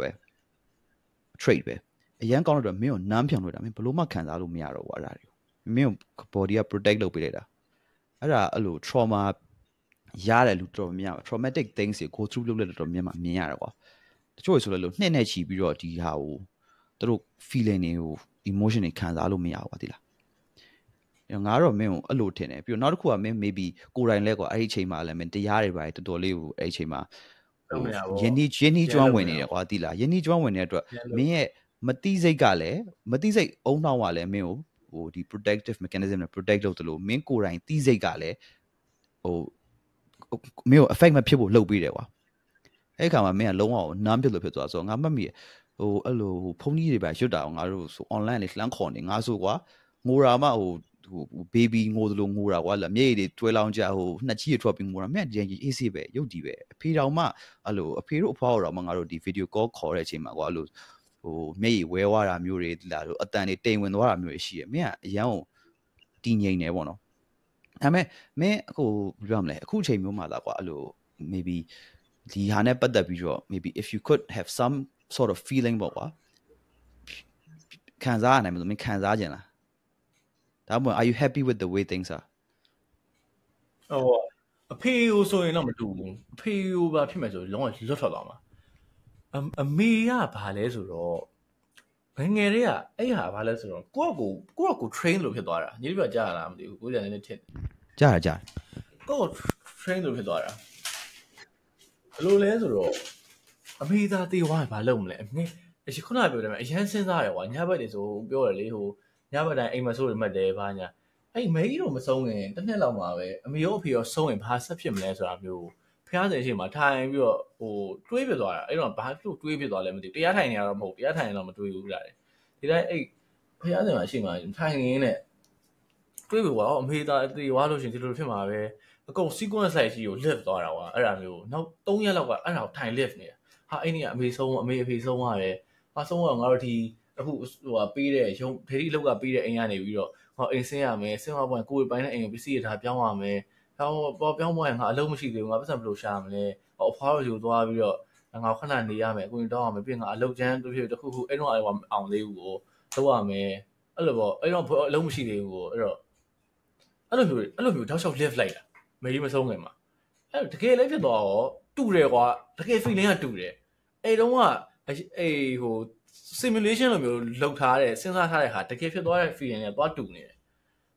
trait ပဲအရန်ကောင်းတော့မင်းကိုနမ်းဖြောင်လို့တာမင်းဘလို့မှခံစားလို့မရတော့ဘူးအဲ့ဒါတွေမင်းကို body က protect လုပ်ပေးလိုက်တာအဲ့ဒါအဲ့လို trauma ရတယ်လူတော်များ traumatic things ကို go through လုပ်လို့တော်များမြင်ရတယ်ကွာတချို့ဆိုလည်းလို့နှစ်နဲ့ချီပြီးတော့ဒီဟာကိုသူတို့ feeling တွေကို emotion တွေခံစားလို့မရဘူးကွာသိလားငါတော့မင်းကိုအဲ့လိုထင်တယ်ပြီးတော့နောက်တစ်ခုကမင်း maybe ကိုယ်တိုင်လဲကွာအဲ့ဒီအချိန်မှာလည်းမင်းတရားတွေပါတော်တော်လေးကိုအဲ့ဒီအချိန်မှာယင်းနီးကျွမ်းဝင်နေတယ်ကွာသိလားယင်းနီးကျွမ်းဝင်နေတဲ့အတွက်မင်းရဲ့မတိစိတ်ကလည်းမတိစိတ်အုံနှောင်းကလည်းမင်းကိုဟိုဒီ protective mechanism နဲ့ protect လုပ်တယ်လို့မင်းကိုယ်တိုင်တိစိတ်ကလည်းဟိုမင်းကို affect မဖြစ်ဖို့လုပ်ပေးတယ်ကွာအဲ့ခါမှာမင်းကလုံးဝနမ်းဖြစ်လို့ဖြစ်သွားဆိုတော့ငါမှတ်မိဟိုအဲ့လိုဖုန်းကြီးတွေပဲရွတ်တာအောင်ငါတို့ဆို online လေးလှမ်းခေါ်နေငါဆိုကွာငိုတာမှဟို baby ငိုသလိုငိုတာကွာလက်မျက်ရည်တွေတွဲလောင်းကြဟိုနှစ်ချီးတွေထွက်ပြီးငိုတာမင်းကအေးဆေးပဲရုပ်ဒီပဲအဖေတော်မှအဲ့လိုအဖေတို့အဖွားတော်မှငါတို့ဒီ video call ခေါ်တဲ့အချိန်မှာကွာအဲ့လိုဟိုမျက်ရည်ဝဲသွားတာမျိုးတွေလာလို့အတန်တွေတိမ်ဝင်သွားတာမျိုးတွေရှိရမင်းကအရန်ကိုတည်ငြိမ်နေပေါ့နော်ဒါပေမဲ့မင်းဟိုပြောမလဲအခုအချိန်မျိုးမှာလာကွာအဲ့လို maybe ဒီဟာနဲ့ပတ်သက်ပြီးတော့ maybe if you could have some sort of feeling ပေါ့ကွာခံစားရနိုင်မလို့မင်းခံစားကြင်လားဒါမှမဟုတ် are you happy with the way things are ဟိုအဖေကိုဆိုရင်တော့မတူဘူးအဖေကိုဘာဖြစ်မယ်ဆိုလုံးဝလွတ်ထွက်သွားမှာအမေကဘာလဲဆိုတော့ငယ်ငယ်လေးကအဲ့ဟာဘာလဲဆိုတော့ကိုယ့်ကို train လို့ဖြစ်သွားတာညီလေးပြကြားရလားမသိဘူးကိုယ်ကလည်းထင်ကြားကိုယ့်ကို train လို့ဖြစ်သွားတာဘယ်လိုလဲဆိုတော့အမေသားတေးဝါးဘာလုပ်မလဲအမေခုနကပြောတယ်မယ်အရန်စဉ်းစားရကွာညဘက်တွေဆိုပြောရလေဟိုညဘက်တိုင်းအိမ်မဆိုးတွေမှတ်တယ်ဘာညာအဲ့မေကြီးတော့မဆုံးခင်တစ်နှစ်လောက်မှာပဲအမေရောအဖေရောဆုံးရင်ဘာဆက်ဖြစ်မလဲဆိုတာမျိုးဖျားစင်ရှိမှထိုင်ပြီးတော့ဟိုတွေးပြသွားတာအဲ့တော့ဘာလို့တွေးပြသွားလဲမသိဘူးတရားထိုင်နေရတော့မဟုတ်တရားထိုင်ရင်တော့မတွေးဘူးလားဒီတိုင်းအဲ့ဖျားစင်မှာရှိမှထိုင်ရင်းနဲ့တွေးပြသွားအမေသားတေးဝါလို့ရှင်ဒီလိုဖြစ်မှာပဲအကုန် sequence လိုက်ကြီးကို lift သွားတာကွာအဲ့ဒါမျိုးနောက်3ရက်လောက်ကအဲ့ဒါကိုထိုင် lift နေတာဟာအဲ့ဒီကအမေဆုံးအမေအဖေဆုံးရတယ်ဟာဆုံးတော့ငါတို့ဒီအခုဟိုပေးတဲ့ရုံဒေဒီလောက်ကပေးတဲ့အိမ်ကနေပြီးတော့ဟောအိမ်ဆင်းရမယ်ဆင်းသွားပွင့်ကိုယ်ပိုင်တဲ့အိမ်ပစ္စည်းတွေဒါပြောင်းရမယ်ပြောင်းပွင့်ငါအလုံးမရှိသေးဘူးငါပတ်စံဘယ်လိုရှာမလဲအဖွားတို့ယူသွားပြီးတော့ငါခဏနေရမယ်အကူကြီးတောင်းရမယ်ပြီးငါအလုံးချမ်းတစ်ဖြစ်တစ်ခုခုအဲ့တော့အောင်သေးဘူးကိုလုပ်ရမယ်အဲ့လိုပေါ့အဲ့တော့အလုံးမရှိသေးဘူးကိုအဲ့လိုမျိုးတောက်လျှောက် live လိုက်တာမေကြီးမဆုံးခင်မှာအဲ့တကယ်လည်းဖြစ်သွားတော့တူတယ်ကွာတကယ် feeling ကတူတယ်အဲ့တုန်းကအေးဟို simulation လိုမျိုးလုပ်ထားတဲ့စဉ်းစားထားတဲ့ဟာတကယ်ဖြစ်သွားတဲ့ feeling နဲ့သွားတူနေတယ်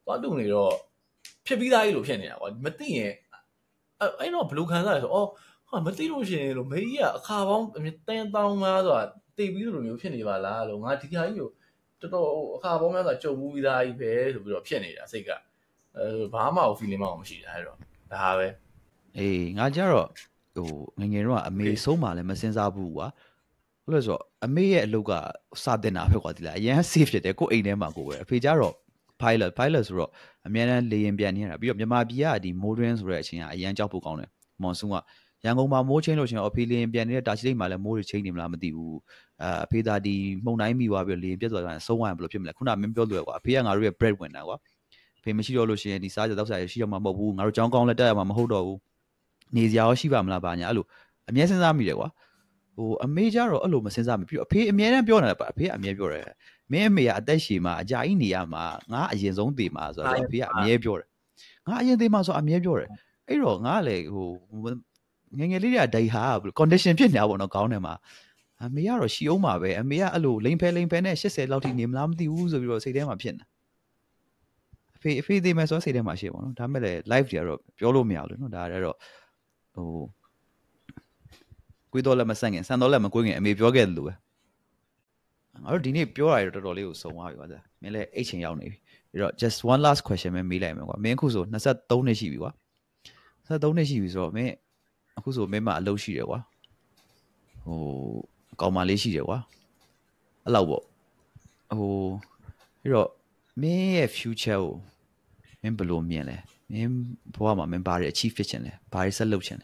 သွားတူနေတော့ဖြစ်ပြီးသားကြီးလို့ဖြစ်နေတာကွာမသိရင်အဲ့တော့ဘလူးခံစားရဆိုဟာမသိလို့ရှိရင်လို့မေကြီးကအခါပေါင်း10,000ဆိုတာတည်ပြီးလိုမျိုးဖြစ်နေပါလားလို့ငါဒီခါကြီးကိုတော်တော်အခါပေါင်းများစွာကြုံမှုပြီးသားကြီးပဲဆိုပြီးတော့ဖြစ်နေတာစိတ်ကဘာမှ feeling မှမရှိတာအဲ့တော့ဒါပဲအေးငါကြတော့ဟိုငငယ်တော့အမေဆုံးမှလည်းမစင်စားဘူးကွာဟုတ်လို့ဆိုတော့အမေရဲ့အလုပ်ကစာတင်တာပဲကွာဒီလားအရင် safe ဖြစ်တယ်ကိုအိမ်ထဲမှာကိုပဲအဖေကြတော့ pilot ဆိုတော့အများနဲ့လေရင်ပြန်နေတာပြီးတော့မြန်မာပြည်ကဒီ modern ဆိုတဲ့အချိန်ကအရန်ကြောက်ဖို့ကောင်းတယ် monsoon ကရန်ကုန်မှာမိုးချင်းလို့ရှင်အဖေလေရင်ပြန်နေတဲ့တာချီလိတ်မှာလည်းမိုးတွေချင်းနေမလားမသိဘူးအဖေသာဒီမှုန်တိုင်းမိသွားပြီးလေရင်ပြတ်သွားတာဆုံးသွားရင်ဘယ်လိုဖြစ်မလဲခုနမင်းပြောလို့ရကွာအဖေကငါတို့ရဲ့ bread winner ကွာအဖေမရှိတော့လို့ရှင်ဒီစားကြတော့စားရရှိတော့မှာမဟုတ်ဘူးငါတို့ကြောင်းကောင်းလက်တက်ရမှာမဟုတ်တော့ဘူးနေစရာရောရှိပါမလားဘာညာအဲ့လိုအမြဲစဉ်းစားမိတယ်ကွာဟိုအမေကြတော့အဲ့လိုမစဉ်းစားမိပြီးတော့အဖေအမြဲတမ်းပြောနေတာပါအဖေကအမြဲပြောတယ်မင်းအမေကအသက်ရှည်မှာအကြာကြီးနေရမှာငါအရင်ဆုံးတည်မှာဆိုတော့အဖေကအမြဲပြောတယ်ငါအရင်တည်မှာဆိုအမြဲပြောတယ်အဲ့တော့ငါလည်းဟိုငငယ်လေးတွေကဒိုင်ဟာ condition ဖြစ်နေတာပေါ့နော်ခေါင်းထဲမှာအမေကတော့ရှီအောင်ပါပဲအမေကအဲ့လိုလိန်ဖဲနဲ့80လောက်ထိနေမလားမသိဘူးဆိုပြီးတော့စိတ်ထဲမှာဖြစ်နေအဖေသေးမယ်ဆိုစိတ်ထဲမှာရှိပေါ့နော်ဒါမဲ့လည်း live တွေကတော့ပြောလို့မရဘူးနော်ဒါကတော့ဟိုကိုတော့လည်းမဆန့်ခင်ဆန်တော့လည်းမကိုခင်အမေပြောခဲ့တယ်လို့ပဲငါတို့ဒီနေ့ပြောရတော့တော်တော်လေးကိုစုံသွားပြီကွာမင်းလည်းအိတ်ချင်ရောက်နေပြီအဲ့တော့ just one last question ပဲမေးလိုက်မယ်ကွာမင်းအခုဆို23နှစ်ရှိပြီကွာ23နှစ်ရှိပြီဆိုတော့မင်းအခုဆိုမင်းမအလုပ်ရှိတယ်ကွာဟိုကောင်မလေးရှိတယ်ကွာအဲ့လောက်ပေါ့ဟိုအဲ့တော့မင်းရဲ့ future ကိုမင်းဘယ်လိုမြင်လဲမင်းဘဝမှာမင်းဘာတွေ achieve ဖြစ်ချင်လဲဘာတွေဆက်လုပ်ချင်လဲ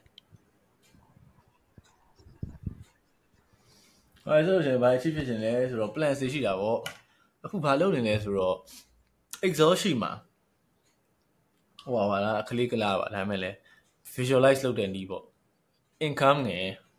အဲ့ဆိုရင်ဘာ achieve ဖြစ်ချင်လဲဆိုတော့ plan စီရှိတာပေါ့အခုဘာလုပ်နေလဲဆိုတော့ exhaust ရှိမှာဟိုပါလားအခလေးကလားပါဒါမှမဟုတ်လဲ visualize လုပ်တဲ့နည်းပေါ့ income နဲ့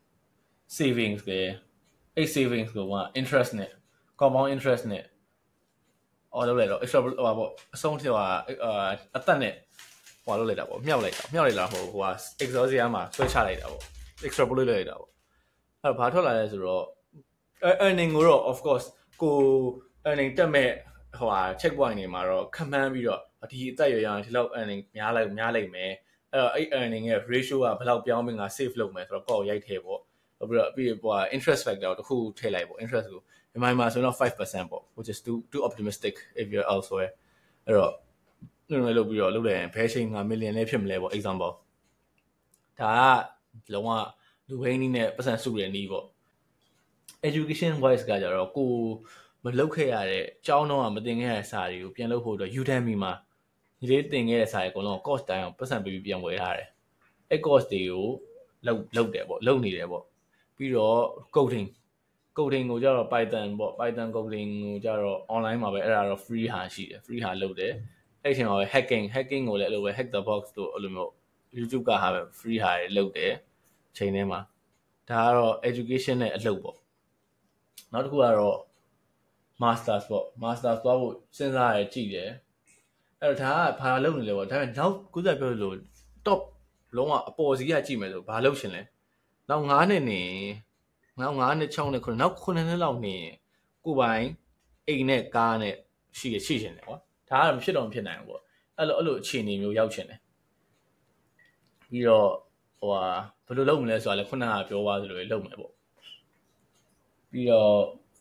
savings နဲ့အဲ့ savings က interest နဲ့ compound interest နဲ့အော်လုပ်လိုက်တော့ extra ဟိုပါပေါ့အဆုံးထိအသက်နဲ့ဟိုလုပ်လိုက်တာပေါ့မြောက်လိုက်တာဟိုက exhaust ရမှာဆွဲချလိုက်တာပေါ့ extra ပို့လိုက်တာပေါ့အဲ့တော့ဘာထွက်လာလဲဆိုတော့ earning ကိုတော့ of course ကို earning တက်မဲ့ဟိုဟာ check point တွေမှာတော့ခံမှန်းပြီးတော့ဒီအသက်ရရဒီလောက် earning များလိုက်မယ်အဲ့တော့အဲ့ earning ရဲ့ ratio ကဘယ်လောက်ပြောင်းပြီးငါ save လုပ်မယ်ဆိုတော့ကောက်ရိုက်ထဲပေါ့ပြီးတော့ဟို interest factor တခုထည့်လိုက်ပေါ့ interest ကိုမြန်မာမှာဆိုတော့ 5% ပေါ့ which is too optimistic if you're elsewhere အဲ့တော့လုပ်ပြီးတော့လုပ်လိုက်ရင်ဘယ်ချိန်ငါ million လေးဖြစ်မလဲပေါ့ example ဒါကလုံးဝလူဟိန်းနီးနဲ့ပတ်စံစုတဲ့နည်းပေါ့ education wise ကကြတော့ကိုမလုပ်ခဲ့ရတဲ့ကျောင်းတော့မတင်ခဲ့ရတဲ့စာတွေကိုပြန်လုပ်ဖို့အတွက် Udemy မှာဒီလေးတင်ခဲ့တဲ့စာတွေအကုန်လုံး course တိုင်းအောင်ပတ်စံပြီးပြန်ဝယ်ထားတယ်အဲ့ course တွေကိုလုပ်တယ်ပေါ့လုပ်နေတယ်ပေါ့ပြီးတော့ coding ကိုကြတော့ Python ပေါ့ Python coding ကိုကြတော့ online မှာပဲအဲ့ဒါတော့ free ဟာရှိတယ် free ဟာလုပ်တယ်အဲ့အချိန်မှာပဲ hacking ကိုလည်းအဲ့လိုပဲ hack the box တို့အဲ့လိုမျိုး YouTube ကဟာပဲ free ဟာတွေလုပ်တယ်ချိန်ထဲမှာဒါကတော့ education နဲ့အလုပ်ပေါ့နောက်တစ်ခုကတော့ masters ပေါ့ masters သွားဖို့စဉ်းစားရကြည့်တယ်အဲ့တော့ဒါကဘာလုပ်နေလဲပေါ့ဒါပေမဲ့နောက်ကုသပြောလို့ top လုံးဝအပေါ်စီးကကြည့်မယ်ဆိုဘာလုပ်ရှင်လဲနောက်9နှစ်နေနောက်9နှစ်6နှစ်9နောက်9နှစ်လောက်နေကိုပိုင်အိမ်နဲ့ကားနဲ့ရှိရှင်တယ်ကွာဒါကတော့မဖြစ်တော့မဖြစ်နိုင်ဘူးပေါ့အဲ့လိုအခြေအနေမျိုးရောက်ရှင်တယ်ပြီးတော့ဟိုဟာဘယ်လိုလုပ်မလဲဆိုတာလဲခုနကပြောသွားသလိုလုပ်မယ်ပေါ့ပြီးတော့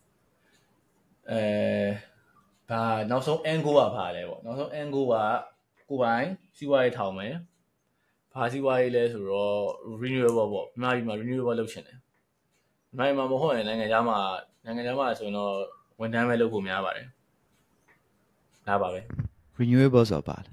ဘာနောက်ဆုံး angle ကဘာလဲပေါ့နောက်ဆုံး angle ကကိုပိုင်စီးပွားရေးထောင်မယ်ဘာစီးပွားရေးလဲဆိုတော့ renewable ပေါ့မြန်မာပြည်မှာ renewable လုပ်ချင်တယ်မြန်မာပြည်မှာမဟုတ်ရင်နိုင်ငံခြားမှာဆိုရင်တော့ဝန်ထမ်းပဲလုပ်ဖို့များပါတယ်ဒါပါပဲ renewable ဆိုတာပါလဲ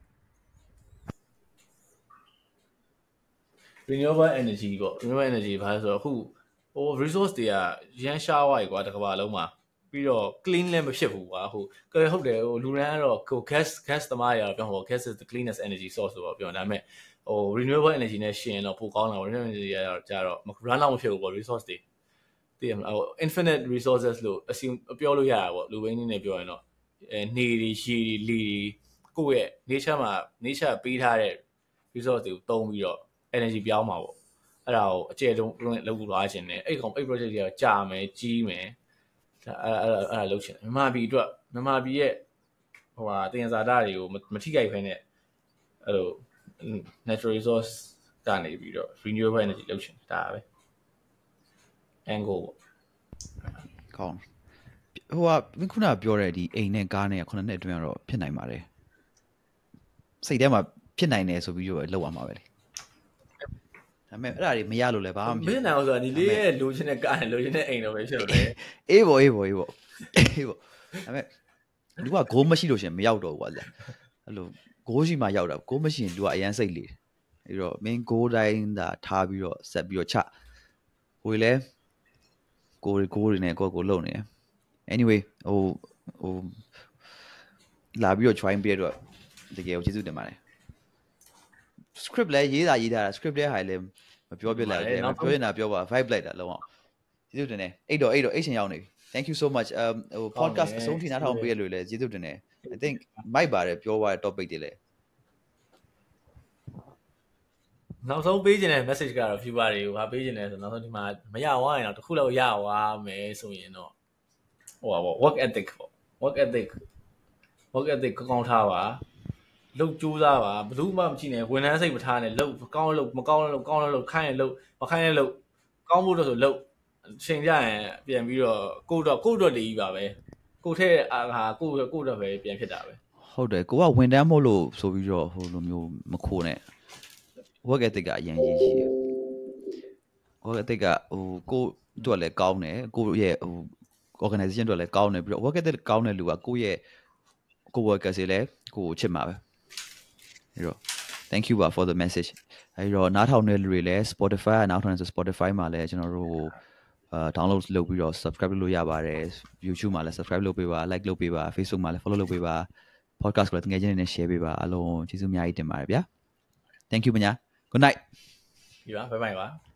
renewable energy ပေါ့ renewable energy ဘာလဲဆိုတော့အခုဟို resource တွေကရမ်းရှားသွားပြီကွာတစ်ကမ္ဘာလုံးမှာပြီးတော့ clean လည်းမဖြစ်ဘူးကွာဟုတ်တယ်ဟိုလူရန်ကတော့ဟို gas သမားတွေကတော့ပြောဟို gas is the cleanest energy source ဆိုတော့ပြောဒါပေမဲ့ဟို renewable energy နဲ့ရှင်တော့ပိုကောင်းတာပေါ့ renewable energy ကြတော့ run လောက်မဖြစ်ဘူးပေါ့ resource တွေတည်ရမလားဟို infinite resources လို့ပြောလို့ရတာပေါ့လူဝင်းနေနဲ့ပြောရင်တော့နေတွေရေတွေလေတွေကိုယ့်ရဲ့ nature ပေးထားတဲ့ resource တွေကိုတုံးပြီးတော့ energy ပြောင်းမှာပေါ့အဲ့ဒါကိုအကျယ်တုံးလုပ်သွားခြင်းနဲ့အဲ့ project တွေကကြာမယ်ကြီးမယ်အဲ့ဒါလုပ်ချင်တယ်မြန်မာပြည်ရဲ့ဟဟိုဟာတင်စားတာတွေကိုမထိခိုက်ဖ ೇನೆ အဲ့လို natural resource ကနေပြီးတော့ renewable energy လုပ်ချင်တာပဲ angle ကောင်းဟိုကမင်းခုနပြောတဲ့ဒီအိမ်နဲ့ကားနဲ့9နှစ်အတွင်းကတော့ဖြစ်နိုင်ပါတယ်စိတ်ထဲမှာဖြစ်နိုင်တယ်ဆိုပြီးတော့လောက်ရမှာပဲလေဒါပေမဲ့အဲ့ဒါတွေမရလို့လည်းဘာမှမဖြစ်နိုင်အောင်ဆိုတာဒီလေးရဲ့လိုချင်တဲ့ကားနဲ့လိုချင်တဲ့အိမ်တော့ပဲဖြစ်လို့လေအေးပေါ့ဒါပေမဲ့လူကဂိုးမရှိလို့ရှင်မရောက်တော့ဘူးကွာအဲ့လိုဂိုးရှိမှရောက်တာဂိုးမရှိရင်လူကအရန်စိတ်လေအဲ့တော့မင်းဂိုးတိုင်းသာထားပြီးတော့ဆက်ပြီးတော့ချဟိုလေကိုတွေနဲ့ကိုလုံနေတယ် anyway ဟိုလာပြီးတော့ try ပြတော့တကယ်ကိုကျေးဇူးတင်ပါတယ် script လဲရေးတာ script တဲ့ဟာလည်းမပြောပြလိုက်တယ်ပြောရင်ပြောပါ vibe လိုက်တာလုံးအောင်ကျေးဇူးတင်တယ်အိတ်တော့အိတ်ရှင်ရောက်နေပြီ thank you so much ဟို podcast အဆုံးထိနားထောင်ပေးရလို့လည်းကျေးဇူးတင်တယ် I think မိုက်ပါတယ်ပြောသွားတဲ့ topic တွေလည်းနောက်ဆုံးပေးခြင်းတဲ့ message ကတော့ viewer တွေကိုဗာပေးခြင်းတယ်ဆိုနောက်ဆုံးဒီမှာမရဝါရင်တော့တစ်ခုလောက်ရဝါမယ်ဆိုရင်တော့ဟိုပါ work ethic ပေါ့ work ethic ကောင်းထားပါလုပ်ကြိုးစားပါဘယ်သူမှမကြည့်နဲ့ဝန်ထမ်းစိတ်မထားနဲ့လုပ်ကောင်းလုပ်မကောင်းလုပ်ကောင်းလုပ်ခိုင်းရင်လုပ်မခိုင်းရင်လုပ်ကောင်းဖို့တော့ဆိုလုပ်ချိန်ကြရင်ပြန်ပြီးတော့ကိုတော့လေကြီးပါပဲကိုထဲဟာကိုတော့ပဲပြန်ဖြစ်တာပဲဟုတ်တယ်ကိုကဝန်ထမ်းမဟုတ်လို့ဆိုပြီးတော့ဟိုလိုမျိုးမခိုးနဲ့ work ethic ကအရင်ရေးရှိတယ် work ethic ကဟိုကိုတို့လည်းကောင်းတယ်ကိုရဲ့ဟို organization တို့လည်းကောင်းတယ်ပြီးတော့ work ethic ကောင်းတဲ့လူကကိုရဲ့ကို workers တွေလည်းကိုချစ်မှာပဲအဲ့တော့ thank you for the message အဲ့တော့နားထောင်တဲ့လူတွေလည်း Spotify နားထောင်နေဆို Spotify မှာလည်းကျွန်တော်တို့download လုပ်ပြီးတော့ subscribe လုပ်လို့ရပါတယ် YouTube မှာလည်း subscribe လုပ်ပေးပါ like လုပ်ပေးပါ Facebook မှာလည်း follow လုပ်ပေးပါ podcast ကိုလည်းငယ်ချင်းတွေနဲ့ share ပေးပါအားလုံးကျေးဇူးအများကြီးတင်ပါတယ်ဗျာ thank you ပညာ good night ဒီပါ bye bye ပါ